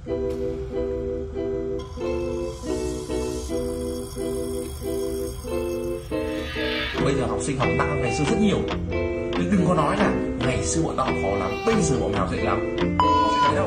Bây giờ học sinh học nặng ngày xưa rất nhiều, nhưng đừng có nói là ngày xưa bọn tao học khó lắm, bây giờ bọn mày học dễ lắm. Có chuyện đấy đâu,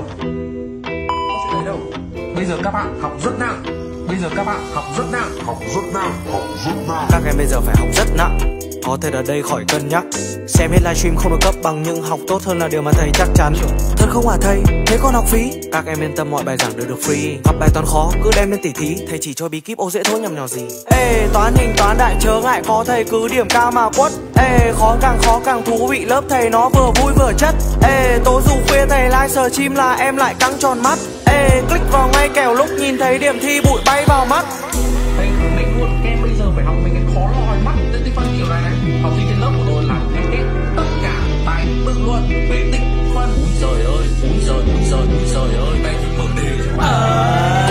có chuyện đấy đâu. Bây giờ các bạn học rất nặng, bây giờ các bạn học rất nặng, học rất nặng, học rất nặng. Các em bây giờ phải học rất nặng, có thể ở đây khỏi cân nhắc. Xem hết livestream không được cấp bằng nhưng học tốt hơn là điều mà thầy chắc chắn. Thật không hả thầy? Thế còn học phí? Các em yên tâm, mọi bài giảng đều được free. Gặp bài toán khó cứ đem lên tỉ thí, thầy chỉ cho bí kíp ô dễ thôi nhầm nhò gì. Ê, toán hình toán đại chớ ngại, có thầy cứ điểm cao mà quất. Ê, khó càng thú vị, lớp thầy nó vừa vui vừa chất. Ê, tối dù khuya thầy like stream là em lại căng tròn mắt. Ê, click vào ngay kẻo lúc nhìn thấy điểm thi bụi bay vào mắt. Thầy khẳng định luôn, các em bây giờ phải học mấy cái khó lòi mắt tên tích phân kiểu này. Học sinh trên lớp của tôi làm hết tất cả bài tự luận về tích phân. Úi giời ơi, úi giời ơi, đây thì mở đề cho bạn.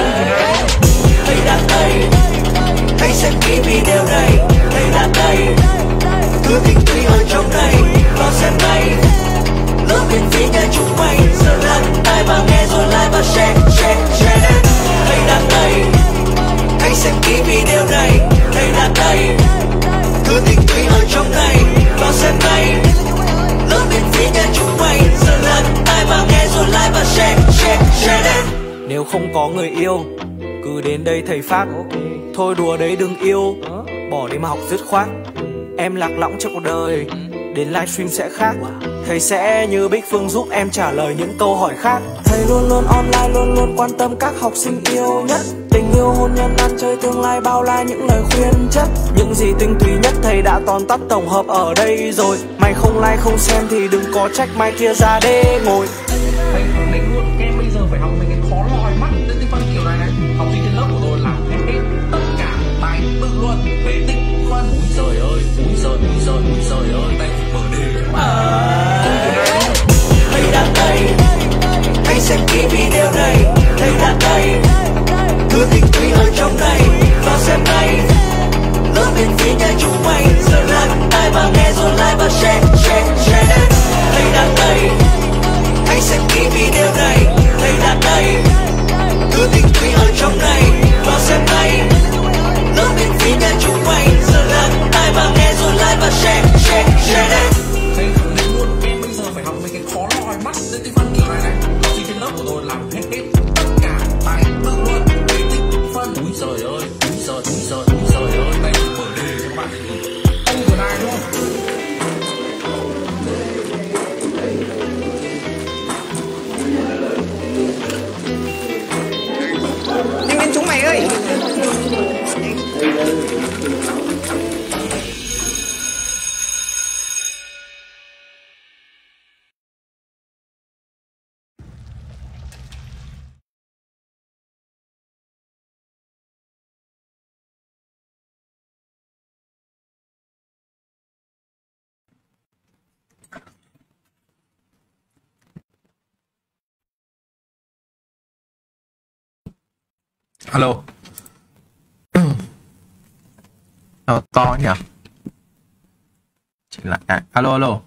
Thầy đang đây, hãy xem kỹ video này. Thầy đang đây, cứ tinh túy ở trong này. Vào xem ngay, lớp miễn phí nhà chúng mày. Giờ lắng tai và nghe rồi like và share. Thầy đang đây, hãy xem kỹ video này. Thầy đang đây, cứ tinh túy ở trong này. Vào xem ngay, lớp miễn phí nhà chúng mày. Giờ lắng tai và nghe rồi like và share. Nếu không có người yêu, cứ đến đây thầy phát. Thôi đùa đấy đừng yêu, bỏ đi mà học dứt khoát. Em lạc lõng trong cuộc đời, đến livestream sẽ khác. Thầy sẽ như Bích Phương giúp em trả lời những câu hỏi khác. Thầy luôn luôn online, luôn luôn quan tâm các học sinh yêu nhất. Tình yêu, hôn nhân, ăn chơi, tương lai, bao la những lời khuyên chất. Những gì tinh túy nhất thầy đã tóm tắt tổng hợp ở đây rồi. Mày không like không xem thì đừng có trách mai kia ra đê ngồi. Thầy khẳng định luôn, các em bây giờ phải học mấy cái khó lòi mắt tên tích phân kiểu này. Học sinh trên lớp của tôi làm hết tất cả bài tự luận về tích phân. Úi giời ơi, đây thì mở đề cho bạn. Thầy đang đây, hãy xem kỹ video này. Thầy đang đây, cứ tinh túy ở trong này. Vào xem ngay, lớp miễn phí nhà chúng mày. Giờ lắng tai và nghe rồi like và share. Thầy đang đây, hãy xem kỹ video này. Thầy đang đây, cứ tinh túy ở trong này. Vào xem ngay, lớp miễn phí nhà chúng mày. Giờ lắng tai và nghe rồi like và share. Thầy khẳng định luôn, các em bây giờ phải học mấy cái khó lòi mắt tên tích phân kiểu này. Học sinh trên lớp của tôi làm hết tất cả bài tự luận về tích phân. Úi giời ơi, đây thì mở đề cho các bạn. Không vừa này luôn. Nhanh lên chúng mày ơi. Alo. To nhỉ? Chỉ lại alo.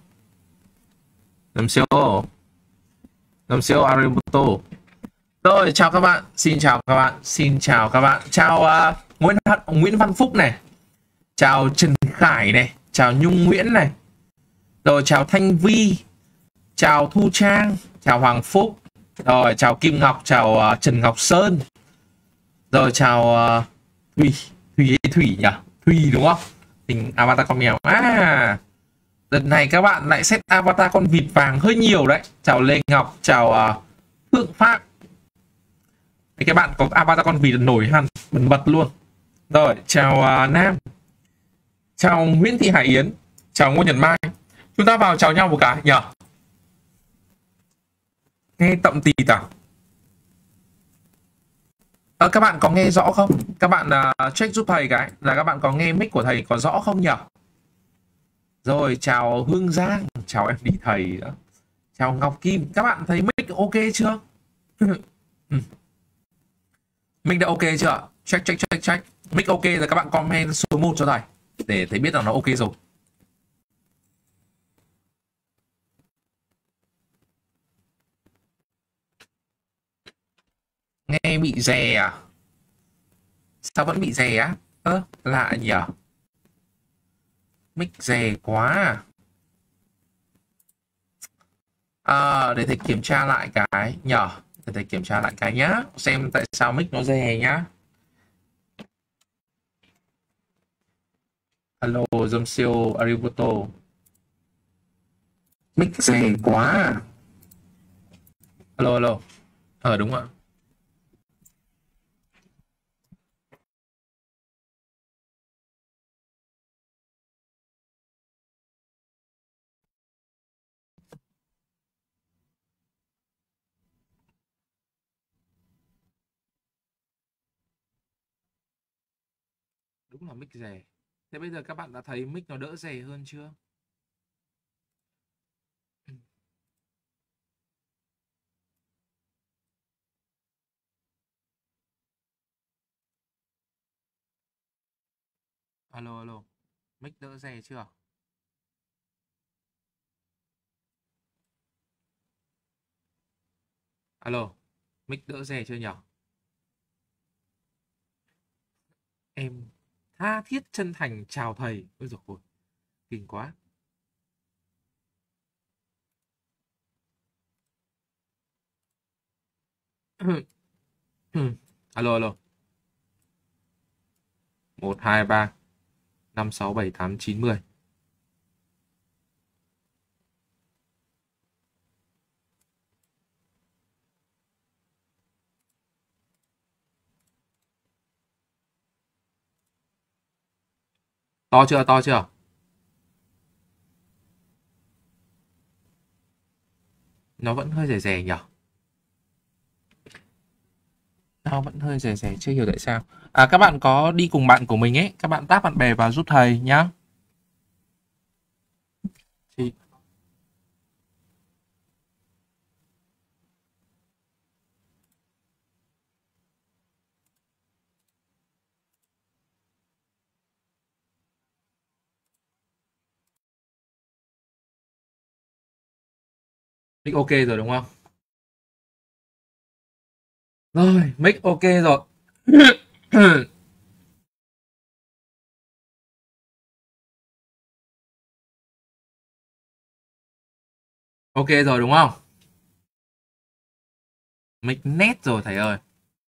Làm siêu Aributo. Rồi, chào các bạn. Xin chào các bạn. Chào Nguyễn Văn Phúc này. Chào Trần Khải này. Chào Nhung Nguyễn này. Rồi, chào Thanh Vi. Chào Thu Trang. Chào Hoàng Phúc. Rồi, chào Kim Ngọc. Chào Trần Ngọc Sơn. Rồi, chào Thủy nhỉ? Thùy đúng không? Tình avatar con mèo. Đợt này các bạn lại set avatar con vịt vàng hơi nhiều đấy. Chào Lê Ngọc, chào Phượng Pháp. Thì các bạn có avatar con vịt nổi hẳn bật bật luôn. Rồi, chào Nam. Chào Nguyễn Thị Hải Yến. Chào Ngô Nhật Mai. Chúng ta vào chào nhau một cái nhỉ? Nghe tậm tì à? Các bạn có nghe rõ không? Các bạn check giúp thầy cái là các bạn có nghe mic của thầy có rõ không nhỉ? Rồi, chào Hương Giang, chào em đi thầy đó. Chào Ngọc Kim, các bạn thấy mic ok chưa? Mic đã ok chưa? Check. Mic ok rồi các bạn comment số 1 cho thầy để thầy biết là nó ok rồi. Nghe bị rè à? Sao vẫn bị rè á? Lạ nhỉ? Mic rè quá à? Để thầy kiểm tra lại cái nhở. Để thầy kiểm tra lại cái nhá. Xem tại sao mic nó rè nhá. Alo, Dâm siêu Ariboto. Mic rè quá à? Alo, alo. Đúng ạ. Đúng là mic rè. Thế bây giờ các bạn đã thấy mic nó đỡ rè hơn chưa? Alo, alo. Mic đỡ rè chưa? Alo. Mic đỡ rè chưa nhỉ? Em tha thiết chân thành chào thầy. Ôi dồi ôi, kinh quá. Alo, alo. 1, 2, 3, 5, 6, 7, 8, 9, 10. To chưa? To chưa? Nó vẫn hơi rè rè nhỉ? Nó vẫn hơi rè rè, chưa hiểu tại sao. Các bạn có đi cùng bạn của mình ấy, các bạn tag bạn bè vào giúp thầy nhá. Thì mic ok rồi đúng không? Rồi, mic ok rồi. Ok rồi đúng không? Mic nét rồi thầy ơi.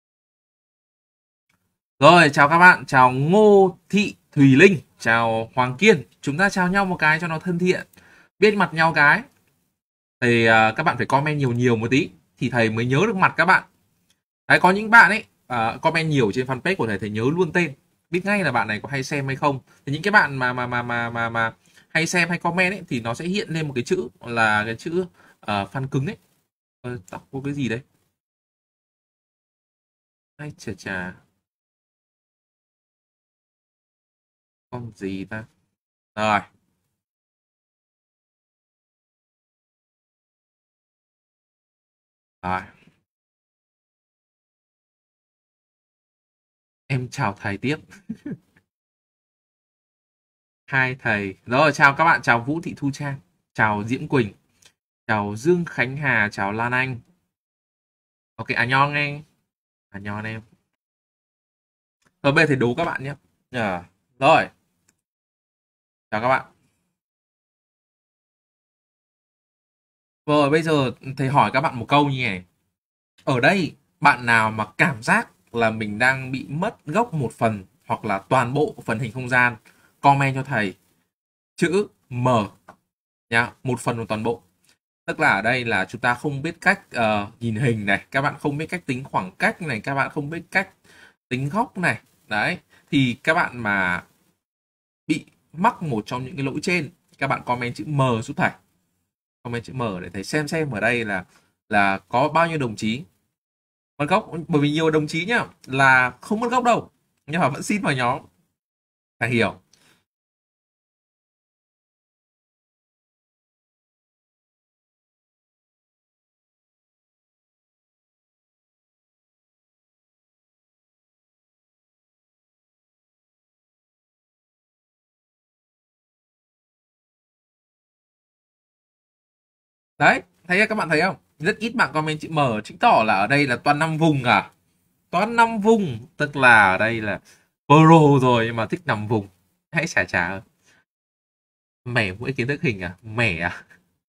Rồi, chào các bạn, chào Ngô Thị Thùy Linh, chào Hoàng Kiên. Chúng ta chào nhau một cái cho nó thân thiện, biết mặt nhau cái. Thì các bạn phải comment nhiều nhiều một tí thì thầy mới nhớ được mặt các bạn. Đấy, có những bạn ấy comment nhiều trên fanpage của thầy nhớ luôn tên, biết ngay là bạn này có hay xem hay không. Thì những cái bạn mà hay xem hay comment ấy thì nó sẽ hiện lên một cái chữ là cái chữ fan cứng ấy. Đọc có cái gì đấy? Ai chà chà. Con gì ta? Rồi. Rồi. Em chào thầy tiếp. Hai thầy. Rồi, chào các bạn, chào Vũ Thị Thu Trang, chào Diễm Quỳnh, chào Dương Khánh Hà, chào Lan Anh. Ok, annyeong anh. Annyeong em. Rồi bây giờ thầy đố các bạn nhé. Rồi. Chào các bạn. Rồi bây giờ thầy hỏi các bạn một câu như này. Ở đây, bạn nào mà cảm giác là mình đang bị mất gốc một phần hoặc là toàn bộ phần hình không gian, comment cho thầy chữ M nhá, một phần hoặc toàn bộ. Tức là ở đây là chúng ta không biết cách nhìn hình này, các bạn không biết cách tính khoảng cách này, các bạn không biết cách tính góc này. Đấy, thì các bạn mà bị mắc một trong những cái lỗi trên, các bạn comment chữ M giúp thầy. Comment chữ M để thầy xem ở đây là có bao nhiêu đồng chí mất gốc. Bởi vì nhiều đồng chí nhá là không mất gốc đâu, nhưng mà vẫn xin vào nhóm. Thầy hiểu. Đấy, thấy các bạn thấy không? Rất ít bạn comment chữ M, chứng tỏ là ở đây là toàn 5 vùng à. Toán 5 vùng, tức là ở đây là pro rồi nhưng mà thích nằm vùng. Hãy trả mẻ mỗi kiến thức hình à? Mẻ à?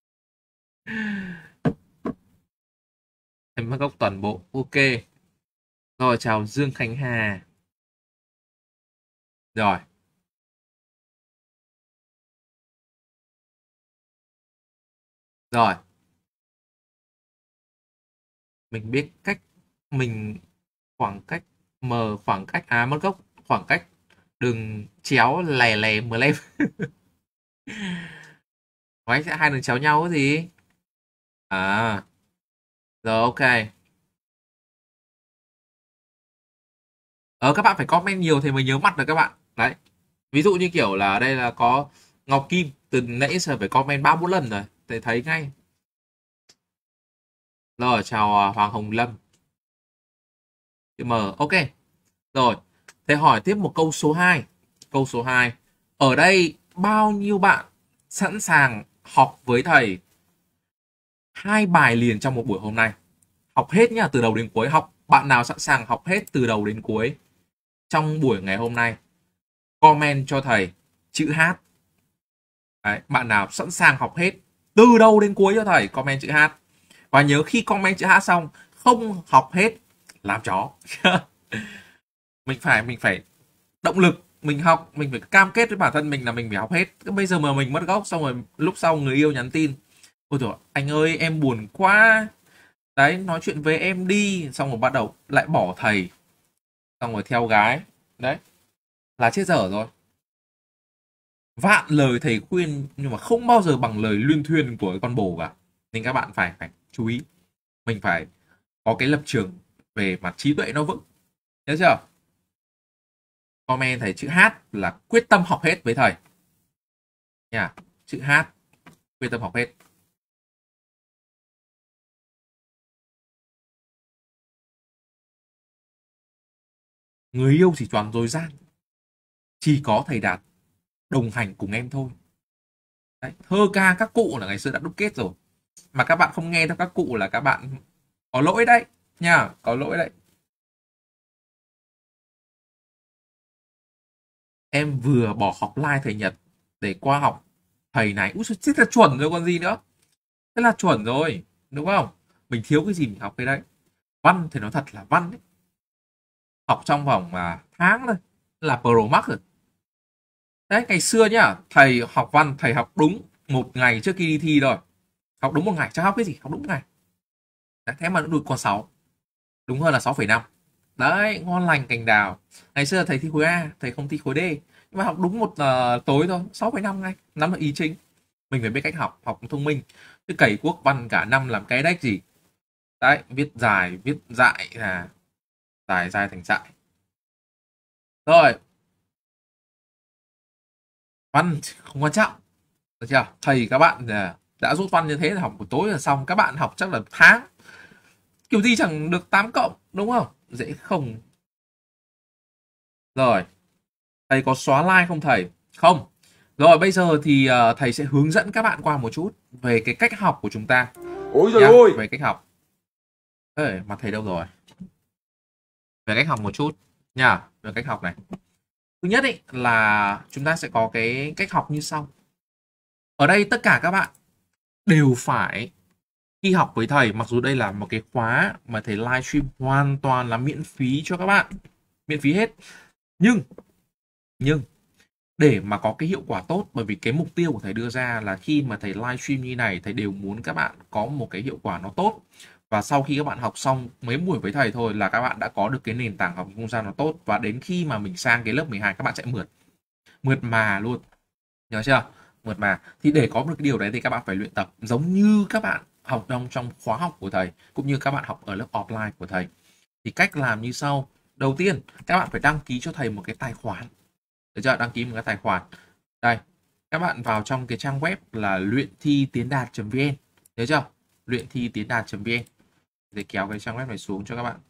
Em gốc toàn bộ. Ok. Rồi chào Dương Khánh Hà. Rồi. Rồi. Mình biết cách mình khoảng cách m khoảng cách mất gốc khoảng cách đường chéo lè lè 15. Đấy sẽ hai đường chéo nhau cái gì? À. Rồi ok. Các bạn phải comment nhiều thì mới nhớ mặt được các bạn. Đấy. Ví dụ như kiểu là ở đây là có Ngọc Kim, từ nãy giờ phải comment 3 4 lần rồi, để thấy ngay. Rồi chào Hoàng Hồng Lâm. Chữ M. Ok. Rồi, thế hỏi tiếp một câu số 2. Câu số 2. Ở đây bao nhiêu bạn sẵn sàng học với thầy 2 bài liền trong một buổi hôm nay? Học hết nhá, từ đầu đến cuối. Bạn nào sẵn sàng học hết từ đầu đến cuối trong buổi ngày hôm nay? Comment cho thầy chữ H. Đấy, bạn nào sẵn sàng học hết từ đầu đến cuối cho thầy comment chữ H. Và nhớ khi comment chữ H xong không học hết làm chó. mình phải động lực, mình học, mình phải cam kết với bản thân mình là mình phải học hết. Bây giờ mà mình mất gốc xong rồi lúc sau người yêu nhắn tin: ôi trời anh ơi em buồn quá, đấy nói chuyện với em đi, xong rồi bắt đầu lại bỏ thầy, xong rồi theo gái, đấy là chết dở rồi. Vạn lời thầy khuyên nhưng mà không bao giờ bằng lời luyên thuyên của con bồ cả, nên các bạn phải chú ý, mình phải có cái lập trường về mặt trí tuệ nó vững, nhớ chưa? Comment thầy chữ H là quyết tâm học hết với thầy nha, chữ H quyết tâm học hết. Người yêu chỉ toàn dối gian, chỉ có thầy Đạt đồng hành cùng em thôi. Đấy, thơ ca các cụ là ngày xưa đã đúc kết rồi, mà các bạn không nghe theo các cụ là các bạn có lỗi đấy nha, có lỗi đấy. Em vừa bỏ học live thầy Nhật để qua học thầy này. Úi chết là chuẩn rồi còn gì nữa, thế là chuẩn rồi đúng không? Mình thiếu cái gì mình học cái đấy. Văn thì nói thật là văn ấy, học trong vòng tháng thôi là pro max rồi. Đấy, ngày xưa nhá, thầy học văn thầy học đúng một ngày trước khi đi thi rồi, học đúng một ngày, chắc học cái gì học đúng một ngày. Đấy, thế mà nó được con 6, đúng hơn là 6,5. Đấy, ngon lành cành đào. Ngày xưa thầy thi khối A, thầy không thi khối D, nhưng mà học đúng một tối thôi, 6,5 ngay, nắm được ý chính. Mình phải biết cách học, học thông minh, chứ cày quốc văn cả năm làm cái đách gì. Đấy, viết dài viết dại là dài dài thành dại. Rồi, văn không quan trọng, được chưa? Thầy các bạn đã rút văn như thế là học buổi tối là xong, các bạn học chắc là tháng kiểu gì chẳng được 8 cộng đúng không? Dễ không? Rồi, thầy có xóa like không thầy? Không. Rồi bây giờ thì thầy sẽ hướng dẫn các bạn qua một chút về cái cách học của chúng ta. Ôi giời ơi, về cách học. Ê, mặt thầy đâu rồi? Về cách học một chút nha, về cách học này. Thứ nhất ý, là chúng ta sẽ có cái cách học như sau. Ở đây tất cả các bạn đều phải, khi học với thầy, mặc dù đây là một cái khóa mà thầy livestream hoàn toàn là miễn phí cho các bạn, miễn phí hết, nhưng để mà có cái hiệu quả tốt, bởi vì cái mục tiêu của thầy đưa ra là khi mà thầy livestream như này, thầy đều muốn các bạn có một cái hiệu quả nó tốt. Và sau khi các bạn học xong mấy buổi với thầy thôi là các bạn đã có được cái nền tảng học không gian nó tốt, và đến khi mà mình sang cái lớp 12 các bạn sẽ mượt mà luôn, nhớ chưa? Mượt mà. Thì để có được cái điều đấy thì các bạn phải luyện tập giống như các bạn học trong khóa học của thầy, cũng như các bạn học ở lớp offline của thầy. Thì cách làm như sau. Đầu tiên các bạn phải đăng ký cho thầy một cái tài khoản, được chưa? Đăng ký một cái tài khoản. Đây, các bạn vào trong cái trang web là luyện thi tiến đạt.vn, nhớ chưa? Luyện thi tiến đạt.vn. Để kéo cái trang web này xuống cho các bạn.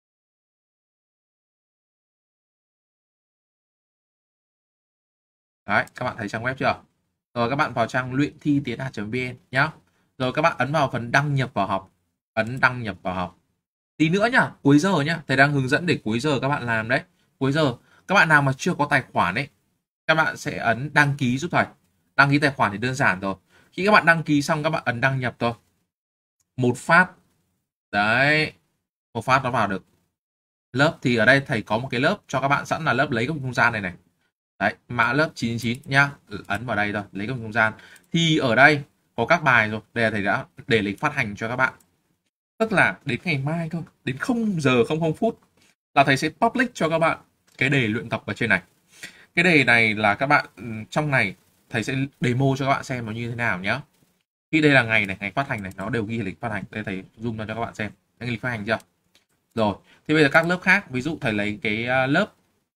Đấy, các bạn thấy trang web chưa? Rồi các bạn vào trang luyện thi tiến đạt.vn nhá. Rồi các bạn ấn vào phần đăng nhập vào học. Ấn đăng nhập vào học. Tí nữa nhá, cuối giờ nhá, thầy đang hướng dẫn để cuối giờ các bạn làm đấy. Cuối giờ các bạn nào mà chưa có tài khoản ấy, các bạn sẽ ấn đăng ký giúp thầy. Đăng ký tài khoản thì đơn giản rồi. Khi các bạn đăng ký xong các bạn ấn đăng nhập thôi. Một phát. Đấy. Một phát nó vào được lớp. Thì ở đây thầy có một cái lớp cho các bạn sẵn là lớp lấy công không gian này này. Đấy, mã lớp 99 nhá. Ấn vào đây rồi, lấy công không gian. Thì ở đây có các bài rồi. Đây là thầy đã để lịch phát hành cho các bạn. Tức là đến ngày mai thôi, đến 0 giờ 00 phút là thầy sẽ public cho các bạn cái đề luyện tập ở trên này. Cái đề này là các bạn trong này thầy sẽ demo cho các bạn xem nó như thế nào nhá. Khi đây là ngày này, ngày phát hành này, nó đều ghi lịch phát hành. Đây thầy zoom ra cho các bạn xem. Cái lịch phát hành chưa? Rồi, thì bây giờ các lớp khác, ví dụ thầy lấy cái lớp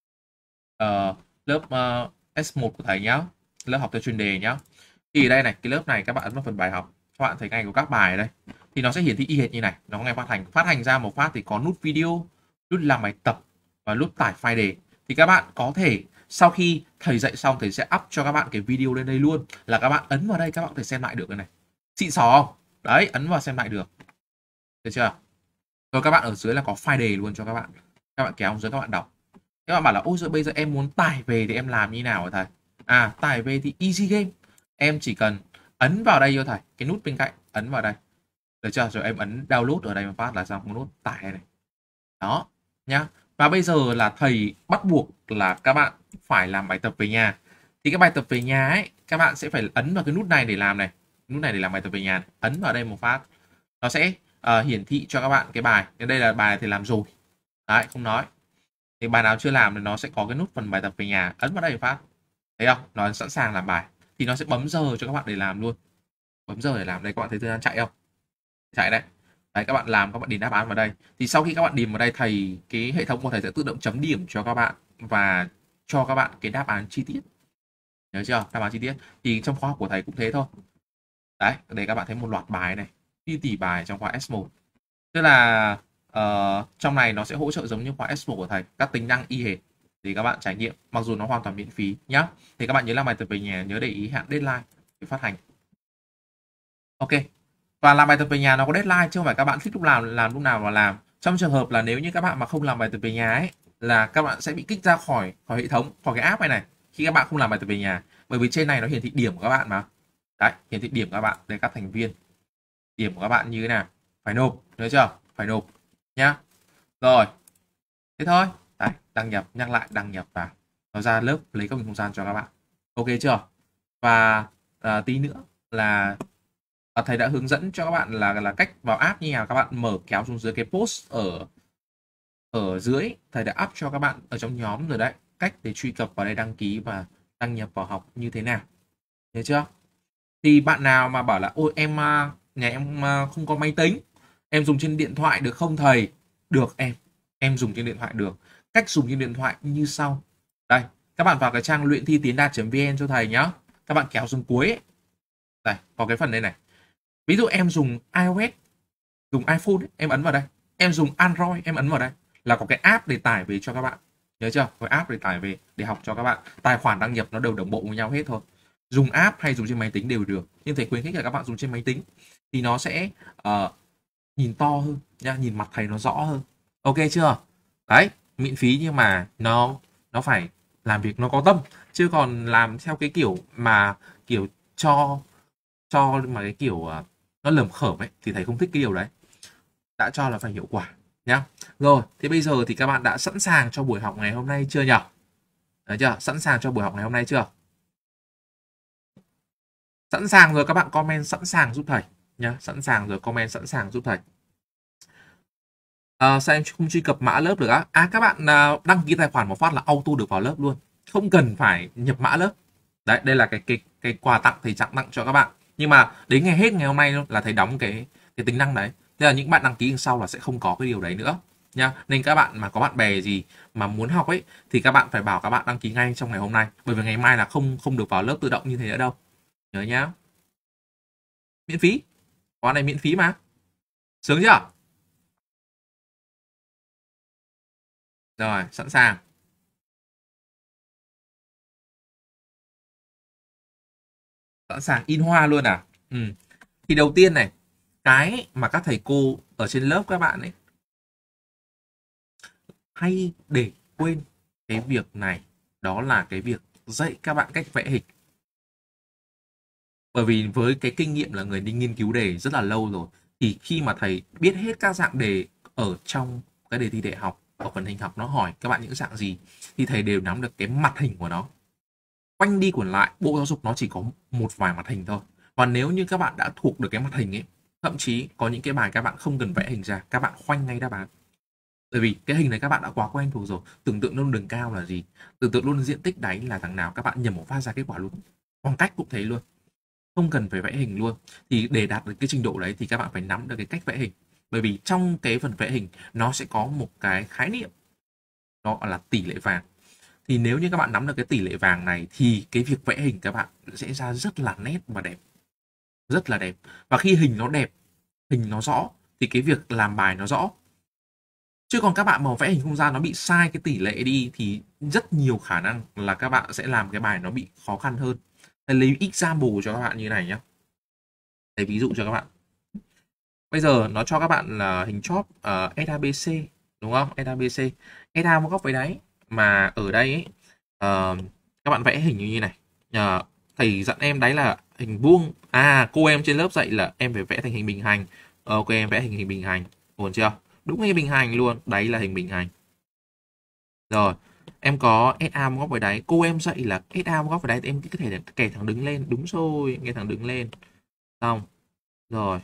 S1 của thầy nhá, lớp học theo chuyên đề nhá. Thì đây này, cái lớp này các bạn ấn vào phần bài học, các bạn thấy ngay có các bài ở đây. Thì nó sẽ hiển thị y hệt như này, nó có ngày phát hành ra một phát thì có nút video, nút làm bài tập và nút tải file đề. Thì các bạn có thể sau khi thầy dạy xong thầy sẽ up cho các bạn cái video lên đây luôn, là các bạn ấn vào đây các bạn có thể xem lại được cái này. Xịn xò không? Đấy, ấn vào xem lại được. Được chưa? Rồi các bạn ở dưới là có file đề luôn cho các bạn. Các bạn kéo dưới các bạn đọc. Các bạn bảo là ôi giời, bây giờ em muốn tải về thì em làm như nào hả thầy? À, tải về thì easy game. Em chỉ cần ấn vào đây cho thầy, cái nút bên cạnh, ấn vào đây. Được chưa? Rồi em ấn download ở đây một phát là xong, một nút tải này. Đó, nhá. Và bây giờ là thầy bắt buộc là các bạn phải làm bài tập về nhà. Thì cái bài tập về nhà ấy, các bạn sẽ phải ấn vào cái nút này để làm này. Nút này để làm bài tập về nhà. Ấn vào đây một phát. Nó sẽ hiển thị cho các bạn cái bài. Đây là bài thầy làm rồi. Đấy, không nói. Thì bài nào chưa làm thì nó sẽ có cái nút phần bài tập về nhà. Ấn vào đây một phát. Thấy không? Nó sẵn sàng làm bài. Thì nó sẽ bấm giờ cho các bạn để làm luôn. Bấm giờ để làm. Đây các bạn thấy thời gian chạy không? Chạy đấy. Đấy, các bạn làm, các bạn điền đáp án vào đây. Thì sau khi các bạn điền vào đây, cái hệ thống của thầy sẽ tự động chấm điểm cho các bạn và cho các bạn cái đáp án chi tiết. Nhớ chưa? Đáp án chi tiết. Thì trong khóa học của thầy cũng thế thôi. Đấy, để các bạn thấy một loạt bài này, tỷ bài trong khóa S1. Tức là trong này nó sẽ hỗ trợ giống như khóa S1 của thầy, các tính năng y hệt thì các bạn trải nghiệm, mặc dù nó hoàn toàn miễn phí nhá. Thì các bạn nhớ làm bài tập về nhà, nhớ để ý hạn deadline để phát hành. Ok. Và làm bài tập về nhà nó có deadline chứ không phải các bạn thích lúc làm lúc nào mà làm. Trong trường hợp là nếu như các bạn mà không làm bài tập về nhà ấy, là các bạn sẽ bị kích ra khỏi hệ thống, khỏi cái app này khi các bạn không làm bài tập về nhà. Bởi vì trên này nó hiển thị điểm của các bạn mà. Đấy, hiển thị điểm của các bạn, đây các thành viên. Điểm của các bạn như thế nào? Phải nộp, nhớ chưa? Phải nộp nhá. Rồi. Thế thôi. Đấy, đăng nhập, nhắc lại đăng nhập vào. Nó ra lớp lấy công không gian cho các bạn. Ok chưa? Và tí nữa là thầy đã hướng dẫn cho các bạn là cách vào app như nào. Các bạn mở kéo xuống dưới cái post ở dưới, thầy đã up cho các bạn ở trong nhóm rồi đấy, cách để truy cập vào đây, đăng ký và đăng nhập vào học như thế nào. Nhớ chưa? Thì bạn nào mà bảo là ôi em nhà em không có máy tính, em dùng trên điện thoại được không thầy? Được em dùng trên điện thoại được. Cách dùng trên điện thoại như sau. Đây, các bạn vào cái trang luyện thi tiến đạt.vn cho thầy nhá. Các bạn kéo xuống cuối ấy. Đây, có cái phần đây này. Ví dụ em dùng iOS, dùng iPhone ấy, em ấn vào đây. Em dùng Android, em ấn vào đây. Là có cái app để tải về cho các bạn. Nhớ chưa? Có app để tải về để học cho các bạn. Tài khoản đăng nhập nó đều đồng bộ với nhau hết thôi. Dùng app hay dùng trên máy tính đều được. Nhưng thầy khuyến khích là các bạn dùng trên máy tính thì nó sẽ nhìn to hơn nha, nhìn mặt thầy nó rõ hơn. Ok chưa? Đấy, miễn phí nhưng mà nó phải làm việc nó có tâm, chứ còn làm theo cái kiểu mà kiểu cho mà cái kiểu nó lởm khởm ấy thì thầy không thích cái điều đấy. Đã cho là phải hiệu quả nhá. Rồi, thế bây giờ thì các bạn đã sẵn sàng cho buổi học ngày hôm nay chưa nhỉ? Đấy chưa? Sẵn sàng cho buổi học ngày hôm nay chưa? Sẵn sàng rồi các bạn comment sẵn sàng giúp thầy nhá. Sẵn sàng rồi comment sẵn sàng giúp thầy. Sao em không truy cập mã lớp được á? Các bạn đăng ký tài khoản một phát là auto được vào lớp luôn, không cần phải nhập mã lớp. Đấy, đây là cái quà tặng thầy tặng cho các bạn. Nhưng mà đến hết ngày hôm nay là thầy đóng cái tính năng đấy. Thế là những bạn đăng ký sau là sẽ không có cái điều đấy nữa nha. Nên các bạn mà có bạn bè gì mà muốn học ấy thì các bạn phải bảo các bạn đăng ký ngay trong ngày hôm nay, bởi vì ngày mai là không được vào lớp tự động như thế nữa đâu. Nhớ nhá. Miễn phí. Khóa này miễn phí mà. Sướng chưa? Rồi, sẵn sàng. Sẵn sàng in hoa luôn à? Thì đầu tiên này, cái mà các thầy cô ở trên lớp các bạn ấy hay để quên cái việc này, đó là cái việc dạy các bạn cách vẽ hình. Bởi vì với cái kinh nghiệm là người đi nghiên cứu đề rất là lâu rồi, thì khi mà thầy biết hết các dạng đề ở trong cái đề thi đại học, ở phần hình học nó hỏi các bạn những dạng gì, thì thầy đều nắm được cái mặt hình của nó. Quanh đi quẩn lại, Bộ Giáo dục nó chỉ có một vài mặt hình thôi. Và nếu như các bạn đã thuộc được cái mặt hình ấy, thậm chí có những cái bài các bạn không cần vẽ hình ra, các bạn khoanh ngay đáp án. Bởi vì cái hình này các bạn đã quá quen thuộc rồi. Tưởng tượng luôn đường cao là gì, tưởng tượng luôn diện tích đáy là thằng nào, các bạn nhầm một phát ra kết quả luôn. Khoảng cách cũng thế luôn, không cần phải vẽ hình luôn. Thì để đạt được cái trình độ đấy thì các bạn phải nắm được cái cách vẽ hình. Bởi vì trong cái phần vẽ hình nó sẽ có một cái khái niệm, đó là tỷ lệ vàng. Thì nếu như các bạn nắm được cái tỷ lệ vàng này thì cái việc vẽ hình các bạn sẽ ra rất là nét và đẹp, rất là đẹp. Và khi hình nó đẹp, hình nó rõ thì cái việc làm bài nó rõ. Chứ còn các bạn mà vẽ hình không ra, nó bị sai cái tỷ lệ đi thì rất nhiều khả năng là các bạn sẽ làm cái bài nó bị khó khăn hơn. Thầy lấy example cho các bạn như này nhé. Thầy ví dụ cho các bạn. Bây giờ nó cho các bạn là hình chóp SABC, đúng không? SABC, SA một góc với đáy. Mà ở đây ấy, các bạn vẽ hình như này. Thầy dặn em đấy là hình vuông. Cô em trên lớp dạy là em phải vẽ thành hình bình hành. Ok, em vẽ hình bình hành. Ổn chưa? Đúng hình bình hành luôn. Đấy là hình bình hành. Rồi, em có SA một góc với đáy. Cô em dạy là SA một góc với đáy thì em có thể kẻ thẳng đứng lên. Đúng rồi, kẻ thẳng đứng lên. Xong. Rồi.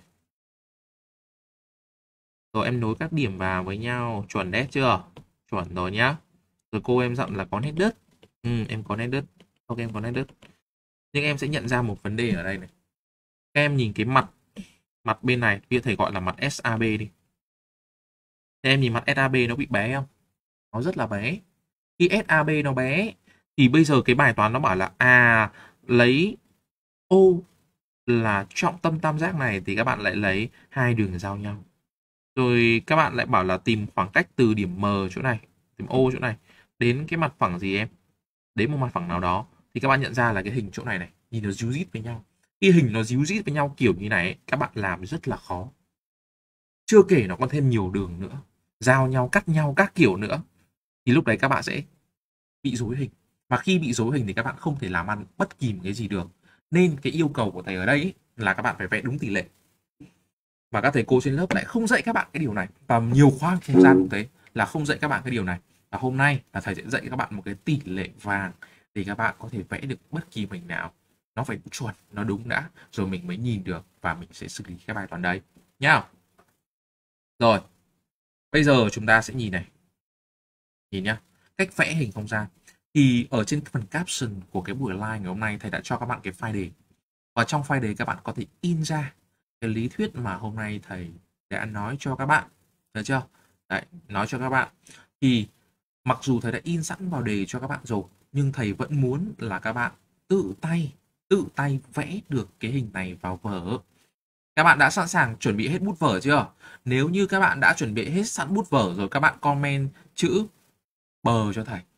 Rồi em nối các điểm vào với nhau. Chuẩn đấy chưa? Chuẩn rồi nhá. Rồi cô em dặn là có nét đứt. Em có nét đứt. Ok, em có nét đứt. Nhưng em sẽ nhận ra một vấn đề ở đây này. Các em nhìn cái mặt bên này, bây giờ thầy gọi là mặt SAB đi. Thế em nhìn mặt SAB nó bị bé không? Nó rất là bé. Khi SAB nó bé thì bây giờ cái bài toán nó bảo là lấy O là trọng tâm tam giác này thì các bạn lại lấy hai đường giao nhau. Rồi các bạn lại bảo là tìm khoảng cách từ điểm M chỗ này, điểm O chỗ này đến cái mặt phẳng gì em? Đến một mặt phẳng nào đó thì các bạn nhận ra là cái hình chỗ này này, nhìn nó díu dít với nhau. Khi hình nó díu dít với nhau kiểu như này ấy, các bạn làm rất là khó. Chưa kể nó còn thêm nhiều đường nữa, giao nhau, cắt nhau các kiểu nữa. Thì lúc đấy các bạn sẽ bị rối hình. Và khi bị rối hình thì các bạn không thể làm ăn bất kỳ một cái gì được. Nên cái yêu cầu của thầy ở đây ấy, là các bạn phải vẽ đúng tỷ lệ. Và các thầy cô trên lớp lại không dạy các bạn cái điều này. Và nhiều khóa không gian cũng thế, là không dạy các bạn cái điều này. Và hôm nay là thầy sẽ dạy các bạn một cái tỷ lệ vàng để các bạn có thể vẽ được bất kỳ hình nào. Nó phải chuẩn, nó đúng đã, rồi mình mới nhìn được và mình sẽ xử lý cái bài toán đấy nhá. Rồi, bây giờ chúng ta sẽ nhìn này. Nhìn nhá, cách vẽ hình không gian. Thì ở trên phần caption của cái buổi live ngày hôm nay thầy đã cho các bạn cái file đề. Và trong file đề các bạn có thể in ra cái lý thuyết mà hôm nay thầy đã nói cho các bạn. Được chưa? Đấy, nói cho các bạn. Thì mặc dù thầy đã in sẵn vào đề cho các bạn rồi, nhưng thầy vẫn muốn là các bạn tự tay vẽ được cái hình này vào vở. Các bạn đã sẵn sàng chuẩn bị hết bút vở chưa? Nếu như các bạn đã chuẩn bị hết sẵn bút vở rồi, các bạn comment chữ bờ cho thầy.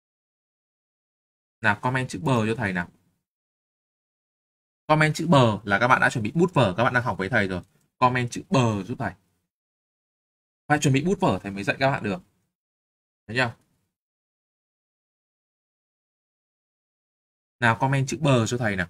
Nào, comment chữ bờ cho thầy nào. Comment chữ bờ là các bạn đã chuẩn bị bút vở, các bạn đang học với thầy rồi. Comment chữ bờ giúp thầy. Phải chuẩn bị bút vở thầy mới dạy các bạn được. Thấy chưa? Nào, comment chữ bờ cho thầy nào.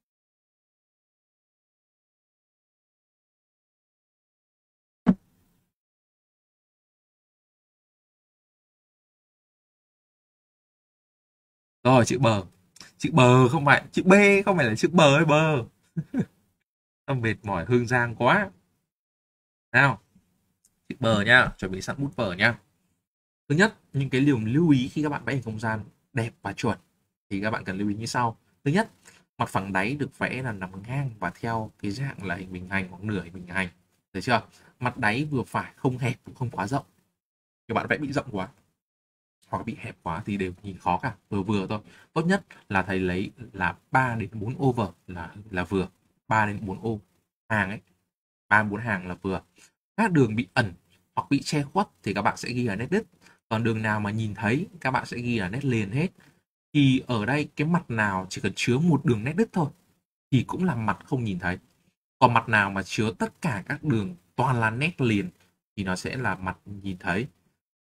Rồi, chữ bờ. Chữ bờ không phải, chữ B không phải là chữ bờ hay bờ. Không, mệt mỏi Hương Giang quá. Nào, chữ bờ nhá, chuẩn bị sẵn bút vở nhá. Thứ nhất, những cái điều lưu ý khi các bạn vẽ hình không gian đẹp và chuẩn thì các bạn cần lưu ý như sau. Thứ nhất, mặt phẳng đáy được vẽ là nằm ngang và theo cái dạng là hình bình hành hoặc nửa hình bình hành. Được chưa? Mặt đáy vừa phải, không hẹp cũng không quá rộng. Các bạn vẽ bị rộng quá hoặc bị hẹp quá thì đều nhìn khó cả, vừa vừa thôi. Tốt nhất là thầy lấy là 3 đến 4 over là vừa. 3 đến 4 ô hàng ấy, 3 đến 4 hàng là vừa. Các đường bị ẩn hoặc bị che khuất thì các bạn sẽ ghi là nét đứt. Còn đường nào mà nhìn thấy các bạn sẽ ghi là nét liền hết. Thì ở đây cái mặt nào chỉ cần chứa một đường nét đứt thôi thì cũng là mặt không nhìn thấy. Còn mặt nào mà chứa tất cả các đường toàn là nét liền thì nó sẽ là mặt nhìn thấy. Còn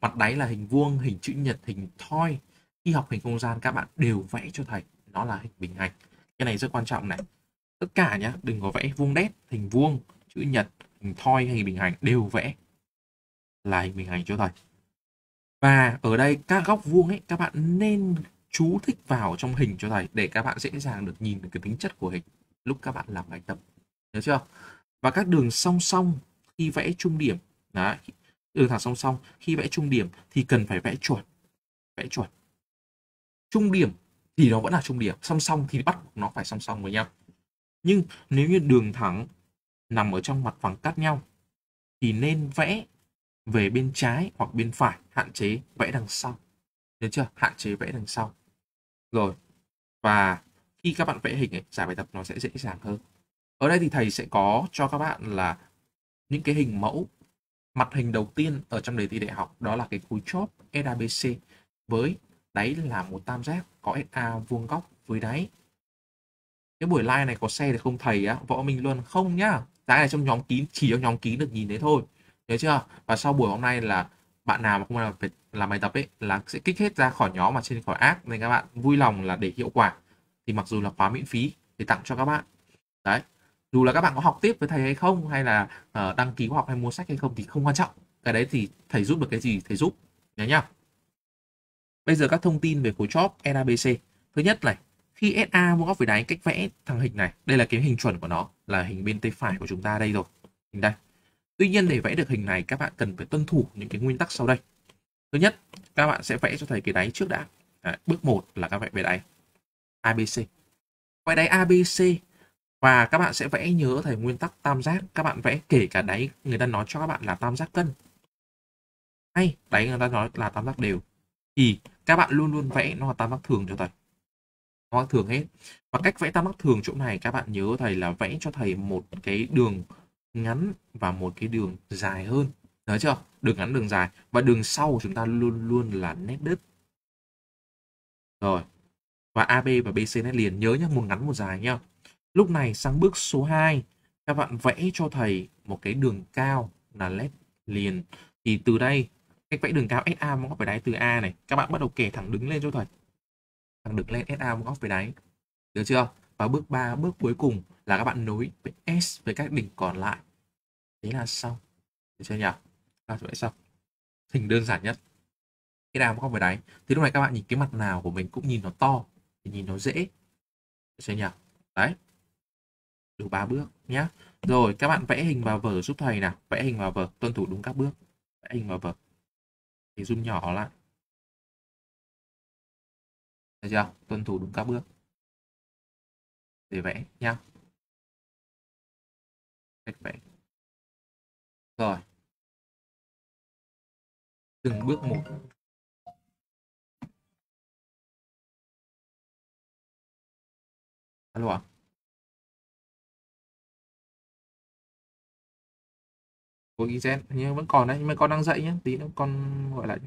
Mặt đáy là hình vuông, hình chữ nhật, hình thoi. Khi học hình không gian các bạn đều vẽ cho thầy nó là hình bình hành. Cái này rất quan trọng này. Tất cả nhá, đừng có vẽ vuông đét, hình vuông, chữ nhật, hình thoi hay hình bình hành, đều vẽ là hình bình hành cho thầy. Và ở đây các góc vuông ấy các bạn nên chú thích vào trong hình cho thầy để các bạn dễ dàng được nhìn được cái tính chất của hình lúc các bạn làm bài tập. Nhớ chưa? Và các đường song song khi vẽ trung điểm, đấy, đường thẳng song song khi vẽ trung điểm thì cần phải vẽ chuẩn. Vẽ chuẩn. Trung điểm thì nó vẫn là trung điểm, song song thì bắt buộc nó phải song song với nhau. Nhưng nếu như đường thẳng nằm ở trong mặt phẳng cắt nhau thì nên vẽ về bên trái hoặc bên phải, hạn chế vẽ đằng sau. Được chưa? Hạn chế vẽ đằng sau. Rồi. Và khi các bạn vẽ hình ấy, giải bài tập nó sẽ dễ dàng hơn. Ở đây thì thầy sẽ có cho các bạn là những cái hình mẫu. Mặt hình đầu tiên ở trong đề thi đại học đó là cái khối chóp SABC với đáy là một tam giác có SA vuông góc với đáy. Cái buổi live này có share được không thầy á? Võ Minh luôn không nhá. Cái này trong nhóm kín, chỉ trong nhóm kín được nhìn thấy thôi. Nhớ chưa? Và sau buổi hôm nay là bạn nào mà không làm bài tập ấy là sẽ kích hết ra khỏi nhóm mà trên khỏi app, nên các bạn vui lòng là để hiệu quả thì mặc dù là khóa miễn phí thì tặng cho các bạn. Đấy. Dù là các bạn có học tiếp với thầy hay không, hay là đăng ký khóa học hay mua sách hay không thì không quan trọng. Cái đấy thì thầy giúp được cái gì thầy giúp. Nhớ nhá. Bây giờ các thông tin về khối chóp SABC. Thứ nhất này, khi SA vuông góc với đáy, cách vẽ thằng hình này, đây là cái hình chuẩn của nó, là hình bên tay phải của chúng ta đây rồi. Hình đây. Tuy nhiên để vẽ được hình này các bạn cần phải tuân thủ những cái nguyên tắc sau đây. Thứ nhất, các bạn sẽ vẽ cho thầy cái đáy trước đã. Đấy, bước 1 là các bạn vẽ đáy ABC. Vẽ đáy ABC và các bạn sẽ vẽ, nhớ thầy nguyên tắc tam giác, các bạn vẽ kể cả đáy người ta nói cho các bạn là tam giác cân hay đáy người ta nói là tam giác đều thì các bạn luôn luôn vẽ nó là tam giác thường cho thầy. Tam giác thường hết. Và cách vẽ tam giác thường chỗ này các bạn nhớ thầy là vẽ cho thầy một cái đường ngắn và một cái đường dài hơn. Nhớ chưa? Đường ngắn, đường dài. Và đường sau của chúng ta luôn luôn là nét đứt. Rồi. Và AB và BC nét liền. Nhớ nhá, một ngắn một dài nhá. Lúc này sang bước số 2, các bạn vẽ cho thầy một cái đường cao là nét liền. Thì từ đây, cách vẽ đường cao SA vuông góc với đáy từ A này, các bạn bắt đầu kẻ thẳng đứng lên cho thầy. Thẳng đứng lên SA vuông góc với đáy. Được chưa? Và bước 3, bước cuối cùng là các bạn nối với S với các đỉnh còn lại. Thế là xong. Được chưa nhỉ? Là vẽ xong. Hình đơn giản nhất. SA vuông góc với đáy. Thì lúc này các bạn nhìn cái mặt nào của mình cũng nhìn nó to, thì nhìn nó dễ. Được chưa nhỉ? Đấy. Đủ 3 bước nhé. Rồi các bạn vẽ hình vào vở giúp thầy nào. Vẽ hình vào vở, tuân thủ đúng các bước. Vẽ hình vào vở. Thì zoom nhỏ lại. Được chưa? Tuân thủ đúng các bước để vẽ nhá. Cách vẽ. Rồi. Từng bước một. Alo ạ? Cô ghi gen nhưng vẫn còn đấy, nhưng mà con đang dậy nhé, tí nữa con gọi lại.